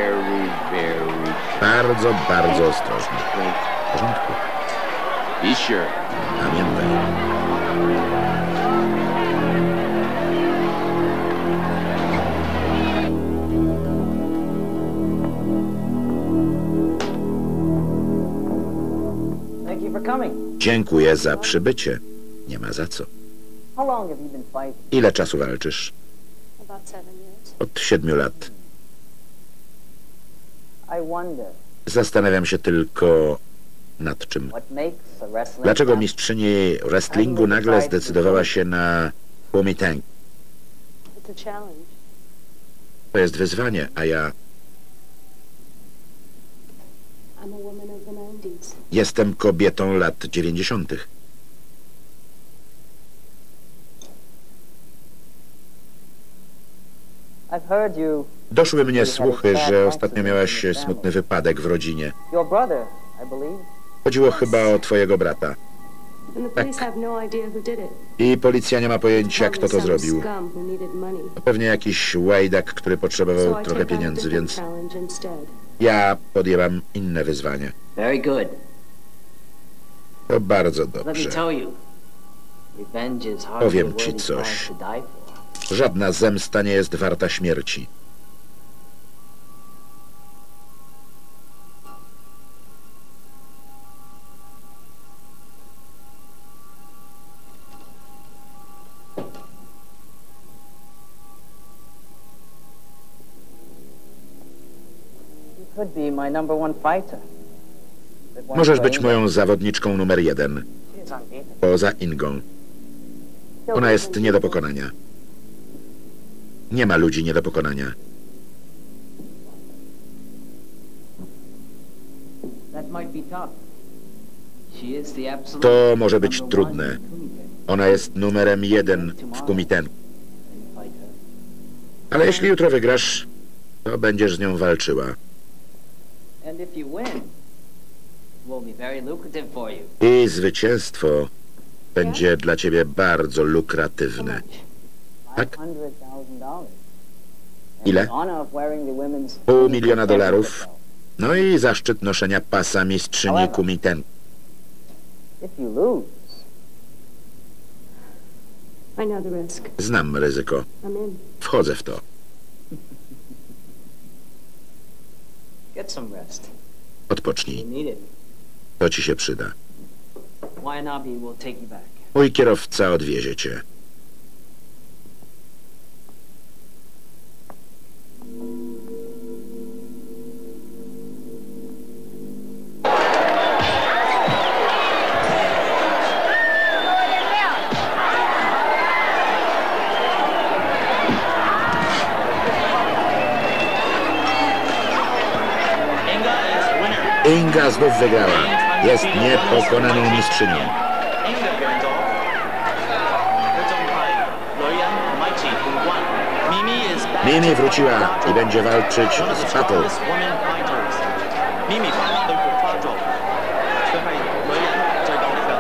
Bardzo, bardzo ostrożna. W porządku. Pamiętaj. Thank you for coming. Dziękuję za przybycie. Nie ma za co. How long have you been fighting? Ile czasu walczysz? About seven years. Od siedmiu lat. I wonder Zastanawiam się tylko nad czym. what makes a wrestling Dlaczego champion mistrzyni wrestlingu nagle zdecydowała się na Kuomintang? It's a challenge. To jest wyzwanie, a ja I'm a woman of the nineties. jestem kobietą lat dziewięćdziesiątych. I've heard you. Doszły mnie słuchy, że ostatnio miałaś smutny wypadek w rodzinie. Your brother, I believe. Chodziło chyba o twojego brata. And the police have no idea who did it. I policja nie ma pojęcia, kto to Some zrobił. scum who needed money. To pewnie jakiś łajdak, który So potrzebował I trochę took on a pieniędzy, different więc challenge instead. ja podjęłam inne wyzwanie. Very good. To bardzo Let me dobrze. tell you. Revenge is hardly Powiem a ci worthy coś. price to die for. Żadna zemsta nie jest warta śmierci. You could be my number one fighter. But one Możesz for być Inga. moją zawodniczką numer jeden, She is unbeatable. poza Ingą. Ona jest nie do pokonania. Nie ma ludzi nie do pokonania. That might be tough. She is the absolute To może być number trudne. one Kuomintang Ona jest numerem jeden w Kuomintang. fighter. Ale jeśli jutro wygrasz, to będziesz z nią walczyła. And if you win, it will be very lucrative for you. I zwycięstwo będzie dla ciebie bardzo lukratywne. Tak? five hundred thousand dollars. Ile? Pół miliona dolarów. No i zaszczyt noszenia pasa mistrzyni Kuomintang. If you lose, I know the risk. Znam ryzyko. I'm in. Wchodzę w to. get some rest. Odpocznij. You need it. To ci się przyda. Wayanabe will take you back. Mój kierowca odwiezie cię. Inga is winner. Inga znów wygrała. Jest niepokonaną mistrzynią. Inga Gerendorf. Mimi wróciła i będzie walczyć z Battle. Mimi 對付花座，佢係女人最夠力㗎。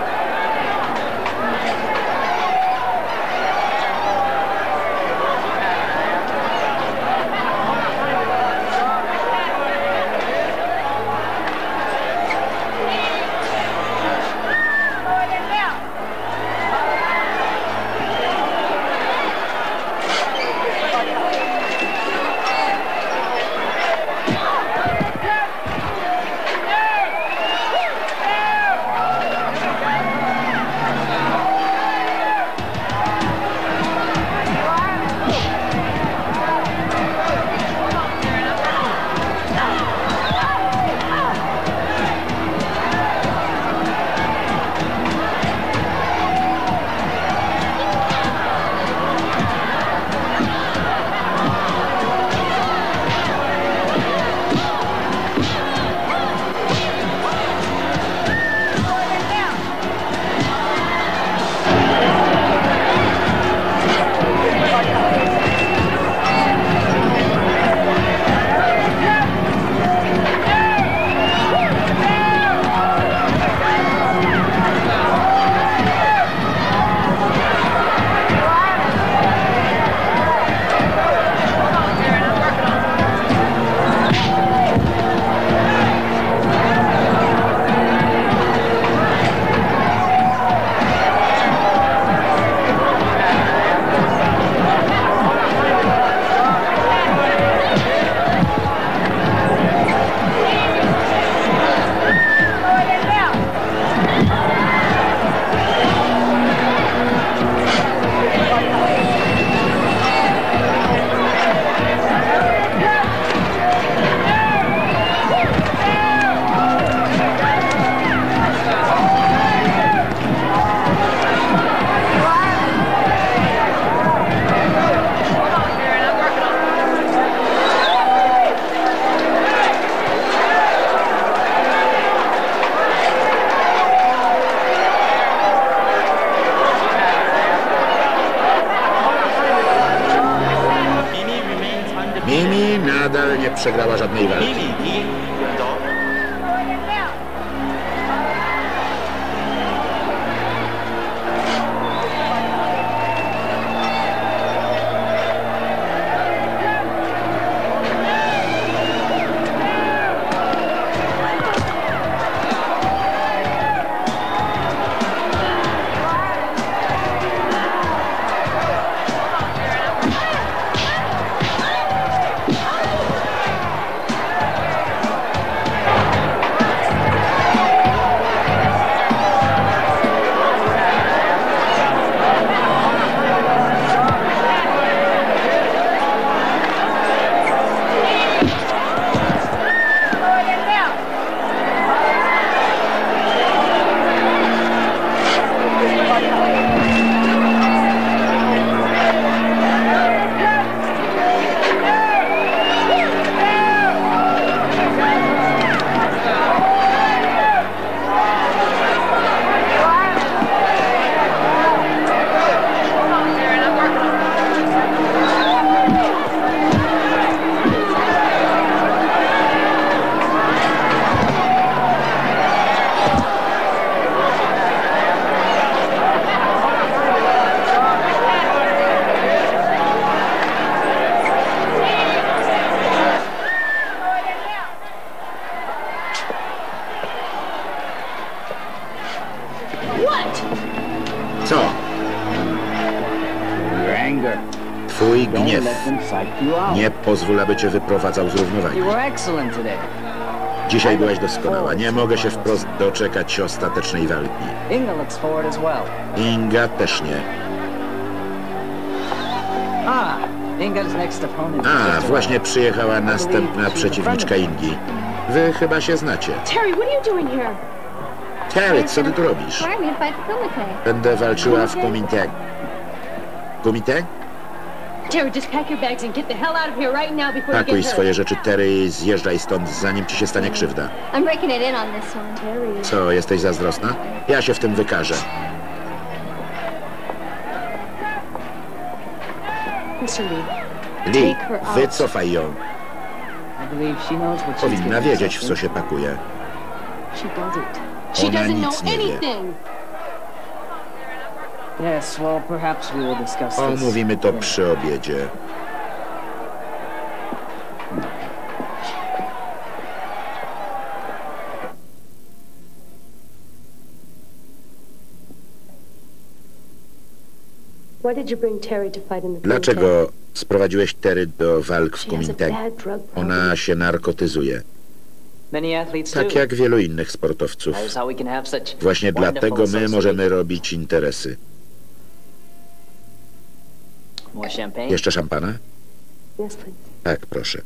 przegrała żadnej walki. Mimi 已經贏咗。 Co? Twój gniew. Nie pozwól, aby cię wyprowadzał z równowagi. Dzisiaj byłaś doskonała. Nie mogę się wprost doczekać ostatecznej walki. Inga też nie. A, właśnie przyjechała następna przeciwniczka Ingi. Wy chyba się znacie. Terry, what are you doing here? Terry, co ty tu robisz? Będę walczyła w Kumite. Kumite? Terry, just pack your bags and get the hell out of here right now before you Pakuj get swoje hurt. rzeczy, Terry, i zjeżdżaj stąd, zanim ci się stanie krzywda. I'm breaking it in on this one, Terry. Co, jesteś zazdrosna? Ja się w tym wykażę. mister Lee, Lee, take her out. wycofaj ją. Powinna wiedzieć, w co się pakuje. She doesn't. She Ona doesn't nic know nie wie. anything. Yes, well, perhaps we will discuss this. Omówimy to przy obiedzie. Why did you bring Terry to fight in the Dlaczego sprowadziłeś Terry do walk w She has a Kumite? bad drug problem. Ona się narkotyzuje, Many athletes tak do. jak wielu innych sportowców. That is how we can have such Właśnie wonderful dlatego my association. możemy robić interesy. More champagne? Jeszcze szampana? Yes, please. Tak, proszę.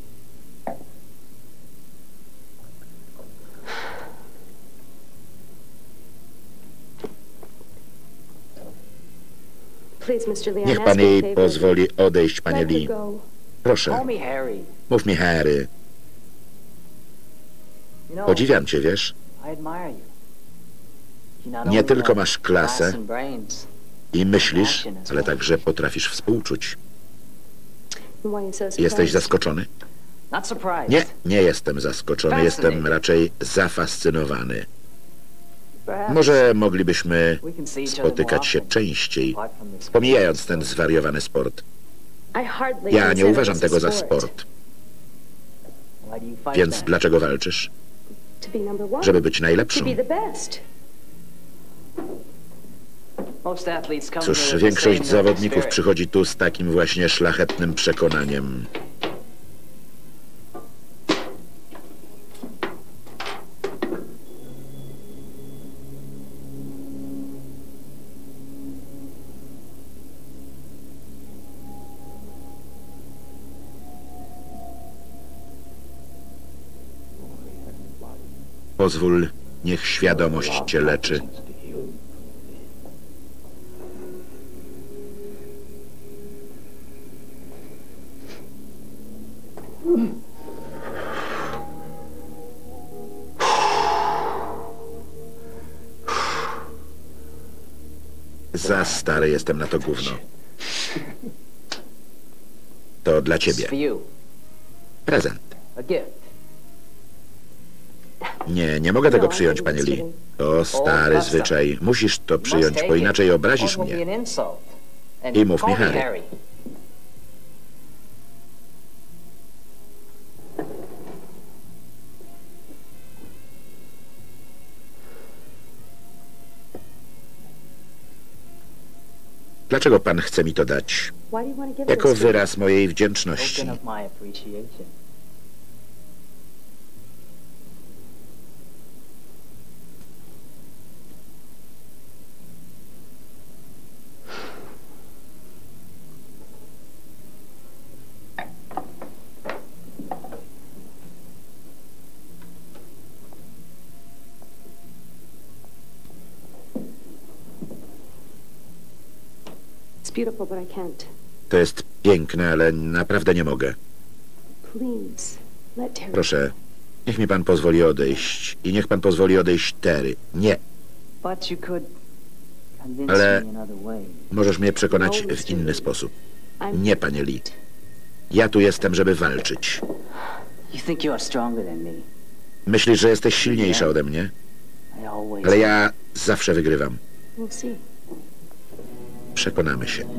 Please, mister Lee, Niech I'm pan asking a jej favor. pozwoli odejść, panie Let her Lee. go. Proszę, Call me Harry. mów mi, Harry. You know, Podziwiam cię, wiesz? I admire you. You not Nie only tylko have masz class klasę and brains, i myślisz, ale także potrafisz współczuć. And why are you so Jesteś surprised? zaskoczony? not surprised. Nie, nie jestem zaskoczony, jestem raczej zafascynowany. Perhaps Może moglibyśmy we can see each other spotykać more się often, częściej, apart from this pomijając sport. ten zwariowany sport. I hardly Ja nie consider uważam this a tego za sport. sport, Why do you fight więc then? dlaczego walczysz? To be number one. Żeby być To najlepszą. be the best. Most athletes come Cóż, here with the większość same zawodników spirit. przychodzi tu z takim właśnie szlachetnym przekonaniem. Pozwól, niech świadomość cię leczy. Za stary jestem na to gówno. To dla It's ciebie. for you. Prezent. A gift. Nie, nie mogę tego przyjąć, panie Lee. To stary zwyczaj. Musisz to przyjąć, bo inaczej obrazisz mnie. I mów mi Harry. Dlaczego pan chce mi to dać? Jako wyraz mojej wdzięczności. Token of my appreciation. It's beautiful, but I can't. To jest piękne, ale naprawdę nie mogę. Please, let Terry. Proszę, niech mi pan pozwoli odejść. I niech pan pozwoli odejść Terry. Nie. But you could convince Ale me another way. możesz mnie przekonać w inny sposób. Nie, panie Lee. Ja tu jestem, żeby walczyć. You think you are stronger than me. Myślisz, że jesteś silniejsza ode mnie? I always. Ale ja zawsze wygrywam. We'll see. Przekonamy się.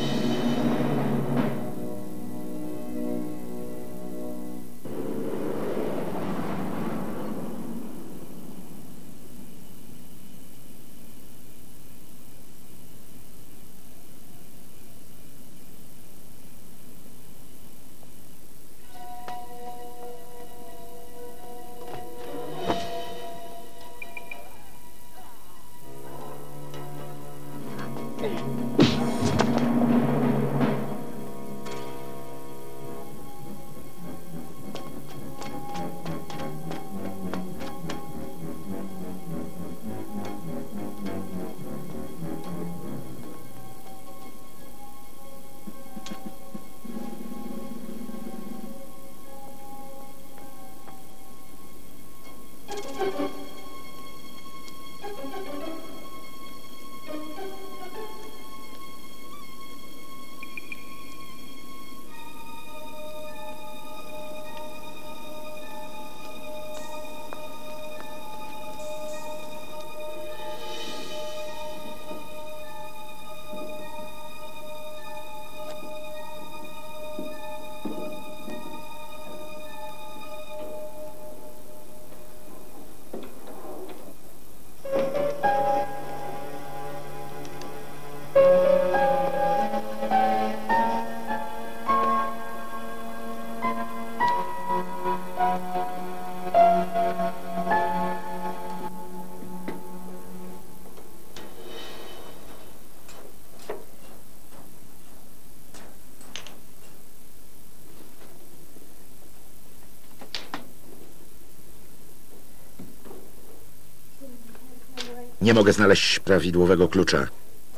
Nie mogę znaleźć prawidłowego klucza.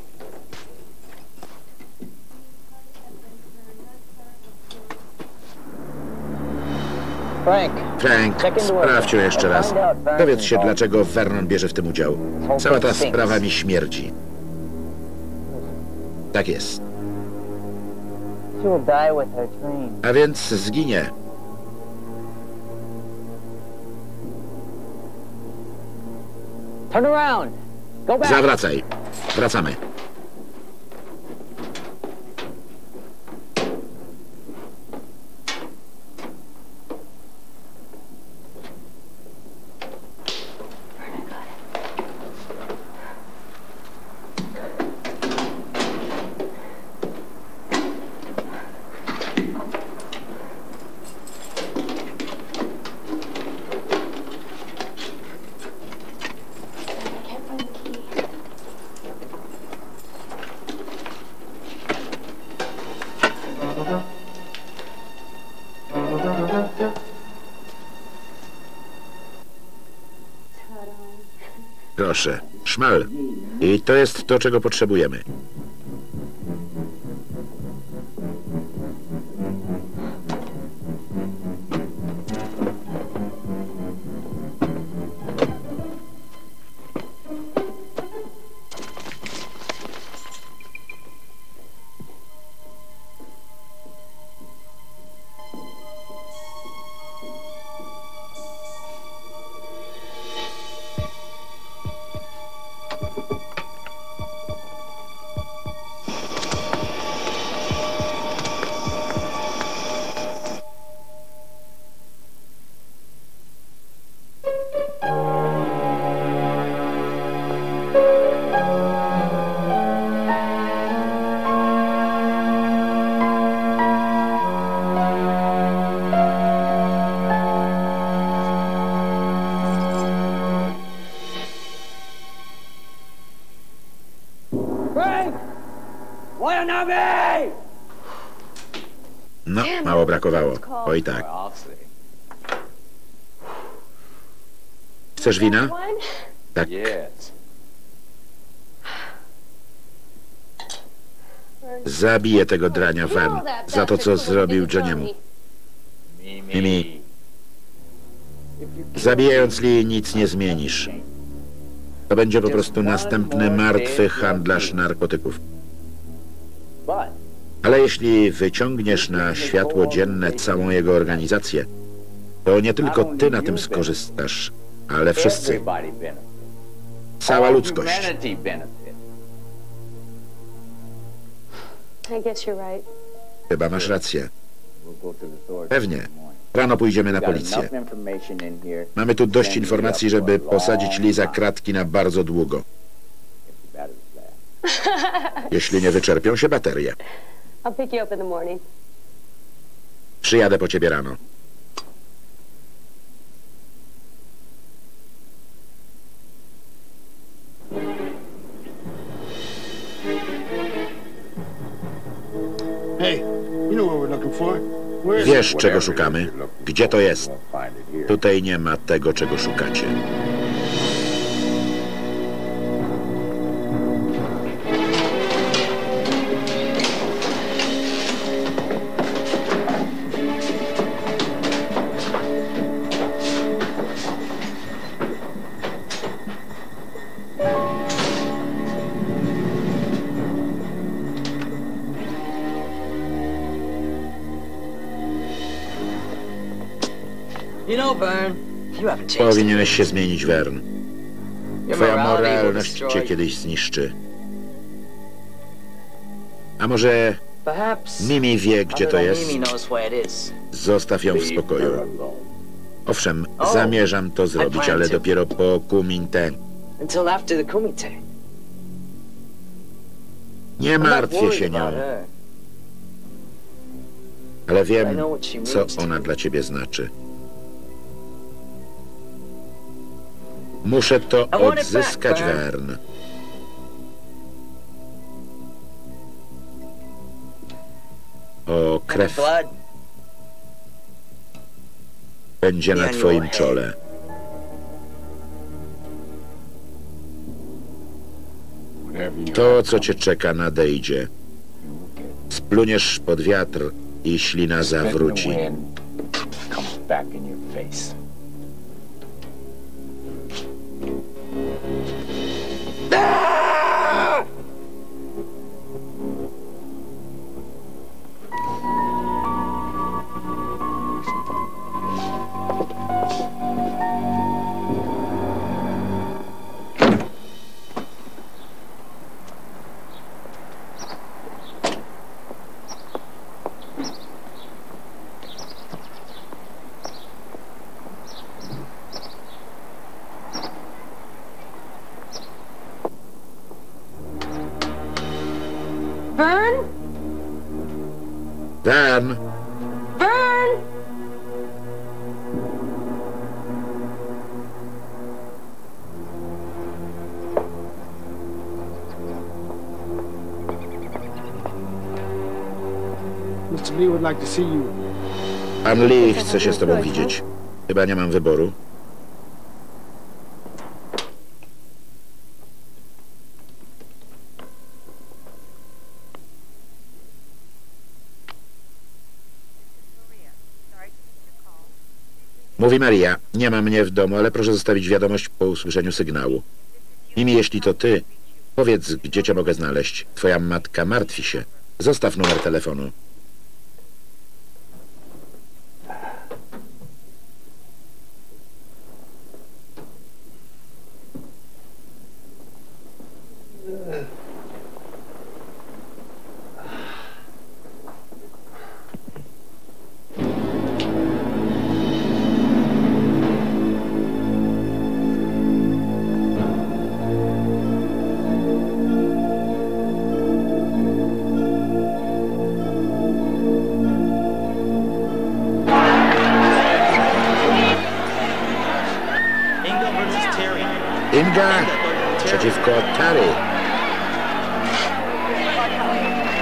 Frank. Frank, sprawdź ją jeszcze raz. Dowiedz się, dlaczego Vernon bierze w tym udział. Cała ta sprawa mi śmierdzi. Tak jest. She will die with her dream. A więc zginie. Turn around. Go back. Zawracaj. Wracamy. Proszę, szmal. I to jest to, czego potrzebujemy. No, mało brakowało. Oj tak. I'll see. Chcesz wina? Tak. Yes. Zabiję tego drania Van za to, co zrobił Johniemu. Mimi, zabijając Lee nic nie zmienisz. To będzie po prostu następny martwy handlarz narkotyków. But Ale jeśli wyciągniesz na światło dzienne całą jego organizację, to nie tylko ty na tym skorzystasz, ale wszyscy. everybody benefits. Cała All ludzkość. humanity benefits. I guess you're right. Chyba masz rację. We'll go to the authorities Pewnie. in the morning. Rano pójdziemy na Got policję. enough information in here Mamy tu dość to stand informacji, me up żeby for a posadzić long Lee za time. kratki na bardzo długo, If the battery's left. jeśli nie wyczerpią się baterie. I'll pick you up in the morning. Przyjadę po ciebie rano. Hey, you know what we're looking for? Where is Wiesz, it? czego szukamy? Gdzie to jest? Won't find it here. Tutaj nie ma tego, czego szukacie. You know, Vern, you haven't changed. Powinieneś się zmienić, Vern. Your Twoja morality will moralność cię destroy you. kiedyś zniszczy. A może Perhaps Mimi wie, gdzie to other than jest? Mimi knows where it is. Zostaw ją w Leave her spokoju. alone. Owszem, O, zamierzam to zrobić, plan ale to. dopiero po Kuomintang. Until after the Kumite. Nie I'm not martwię worried się about nią, her. ale I wiem, know what she co means to ona me. dla ciebie znaczy. Muszę to I want it back, odzyskać, Vern. Vern. O, And the krew blood. będzie na on your twoim head. czole. Whatever you To, co cię czeka, nadejdzie. Spluniesz pod wiatr i ślina spit in the zawróci. wind comes back in your face. Vern? Vern, Vern! Mister Lee would like to see you. pan Lee chce się z tobą widzieć. Chyba nie mam wyboru. Mówi Maria, nie ma mnie w domu, ale proszę zostawić wiadomość po usłyszeniu sygnału. Mimi, jeśli to ty, powiedz, gdzie cię mogę znaleźć. Twoja matka martwi się. Zostaw numer telefonu. Inga versus Terry. Inga przeciwko Terry.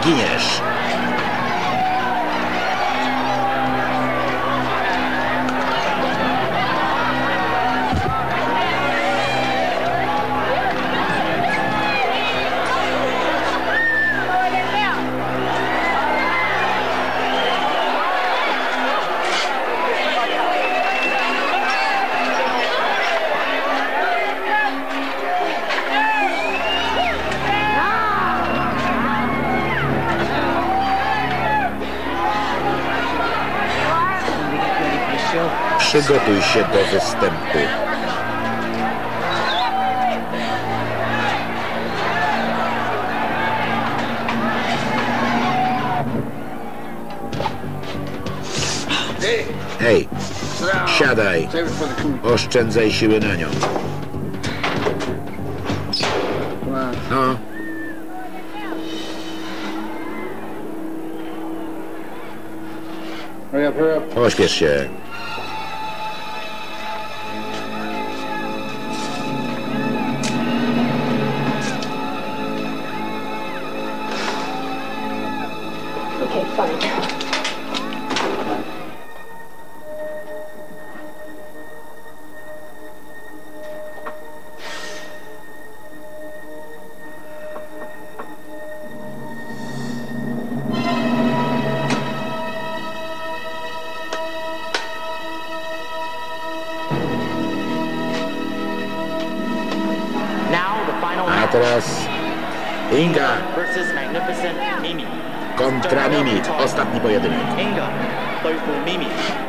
zginiesz. Przygotuj się do występu. Hej, siadaj. Oszczędzaj siły na nią. No. Pośpiesz się. Okay, fine. A teraz Inga versus Magnificent Mimi. kontra Mimi. Ostatni pojedynek. Inga 對付 Mimi。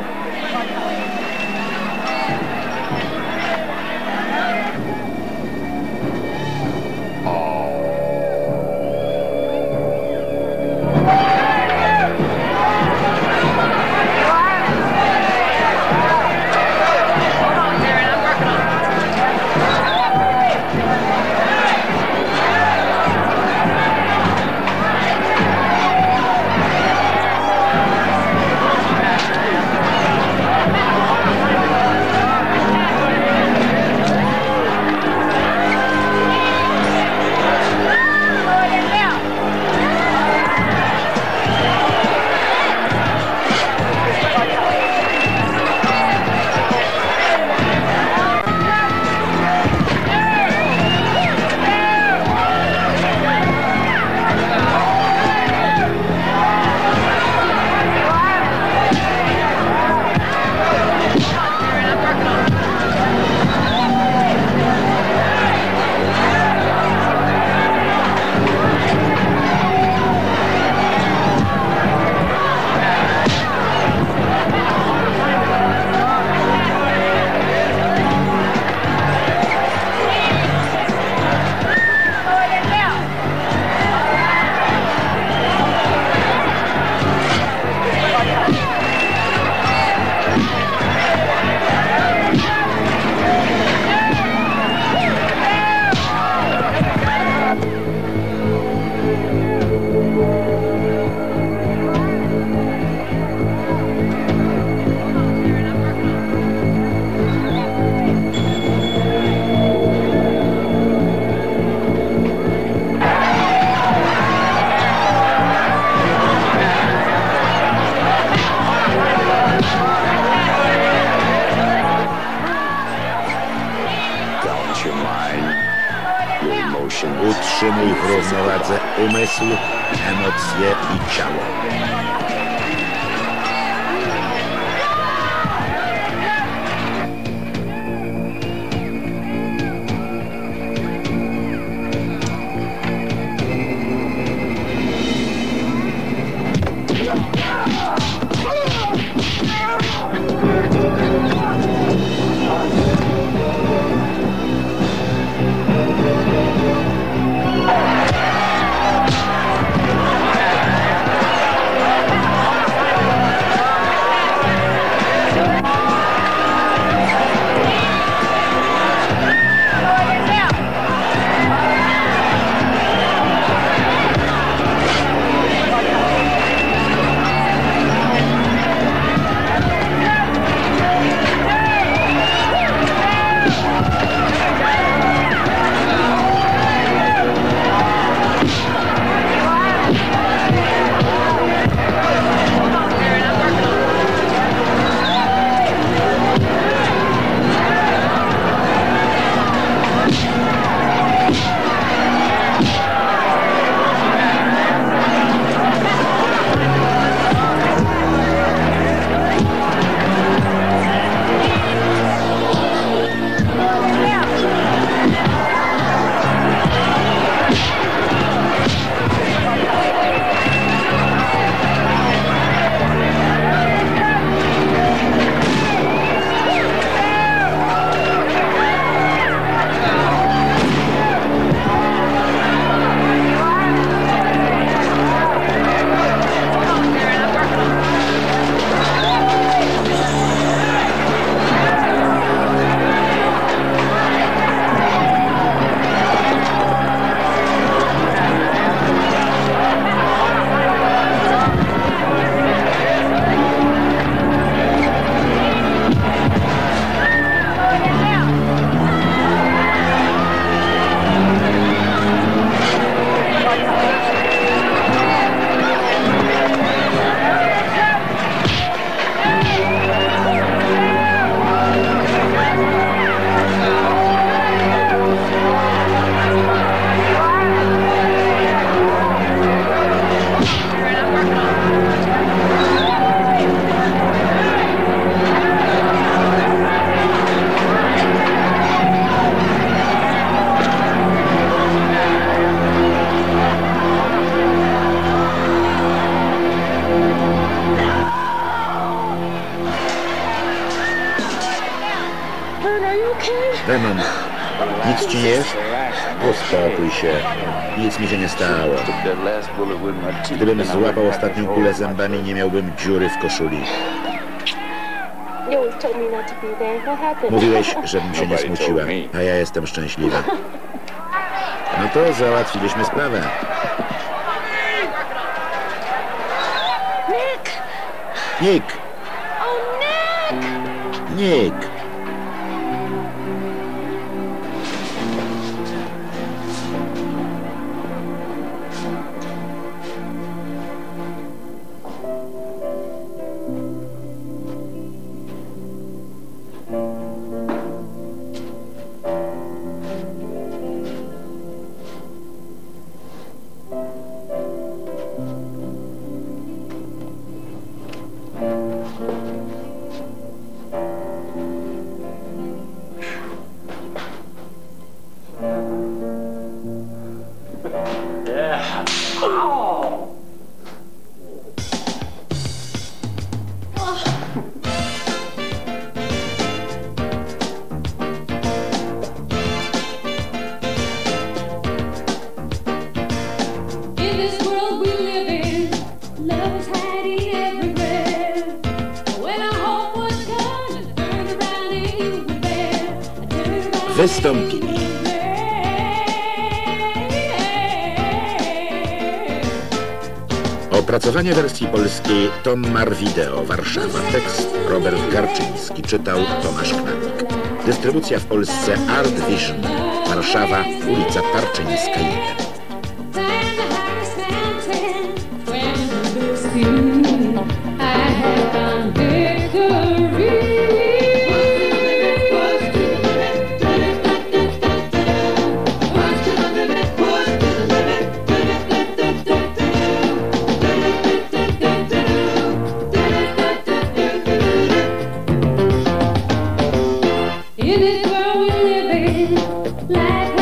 Utrzymuj w równowadze umysł, emocje i ciało. Nic ci nie jest? Uspokój się. Nic mi się nie stało. Gdybym złapał ostatnią kulę zębami, nie miałbym dziury w koszuli. You always told me not to be there. What happened? Mówiłeś, żebym się nie smuciła, a ja jestem szczęśliwa. No to załatwiliśmy sprawę. Nick! Nick! Oh, Nick! Nick! Wystąpili opracowanie wersji polskiej Tom Mar Video, Warszawa. Tekst Robert Garczyński, czytał Tomasz Knapik. Dystrybucja w Polsce Art Vision, Warszawa, ulica Tarczyńska jeden. In this world we live in, life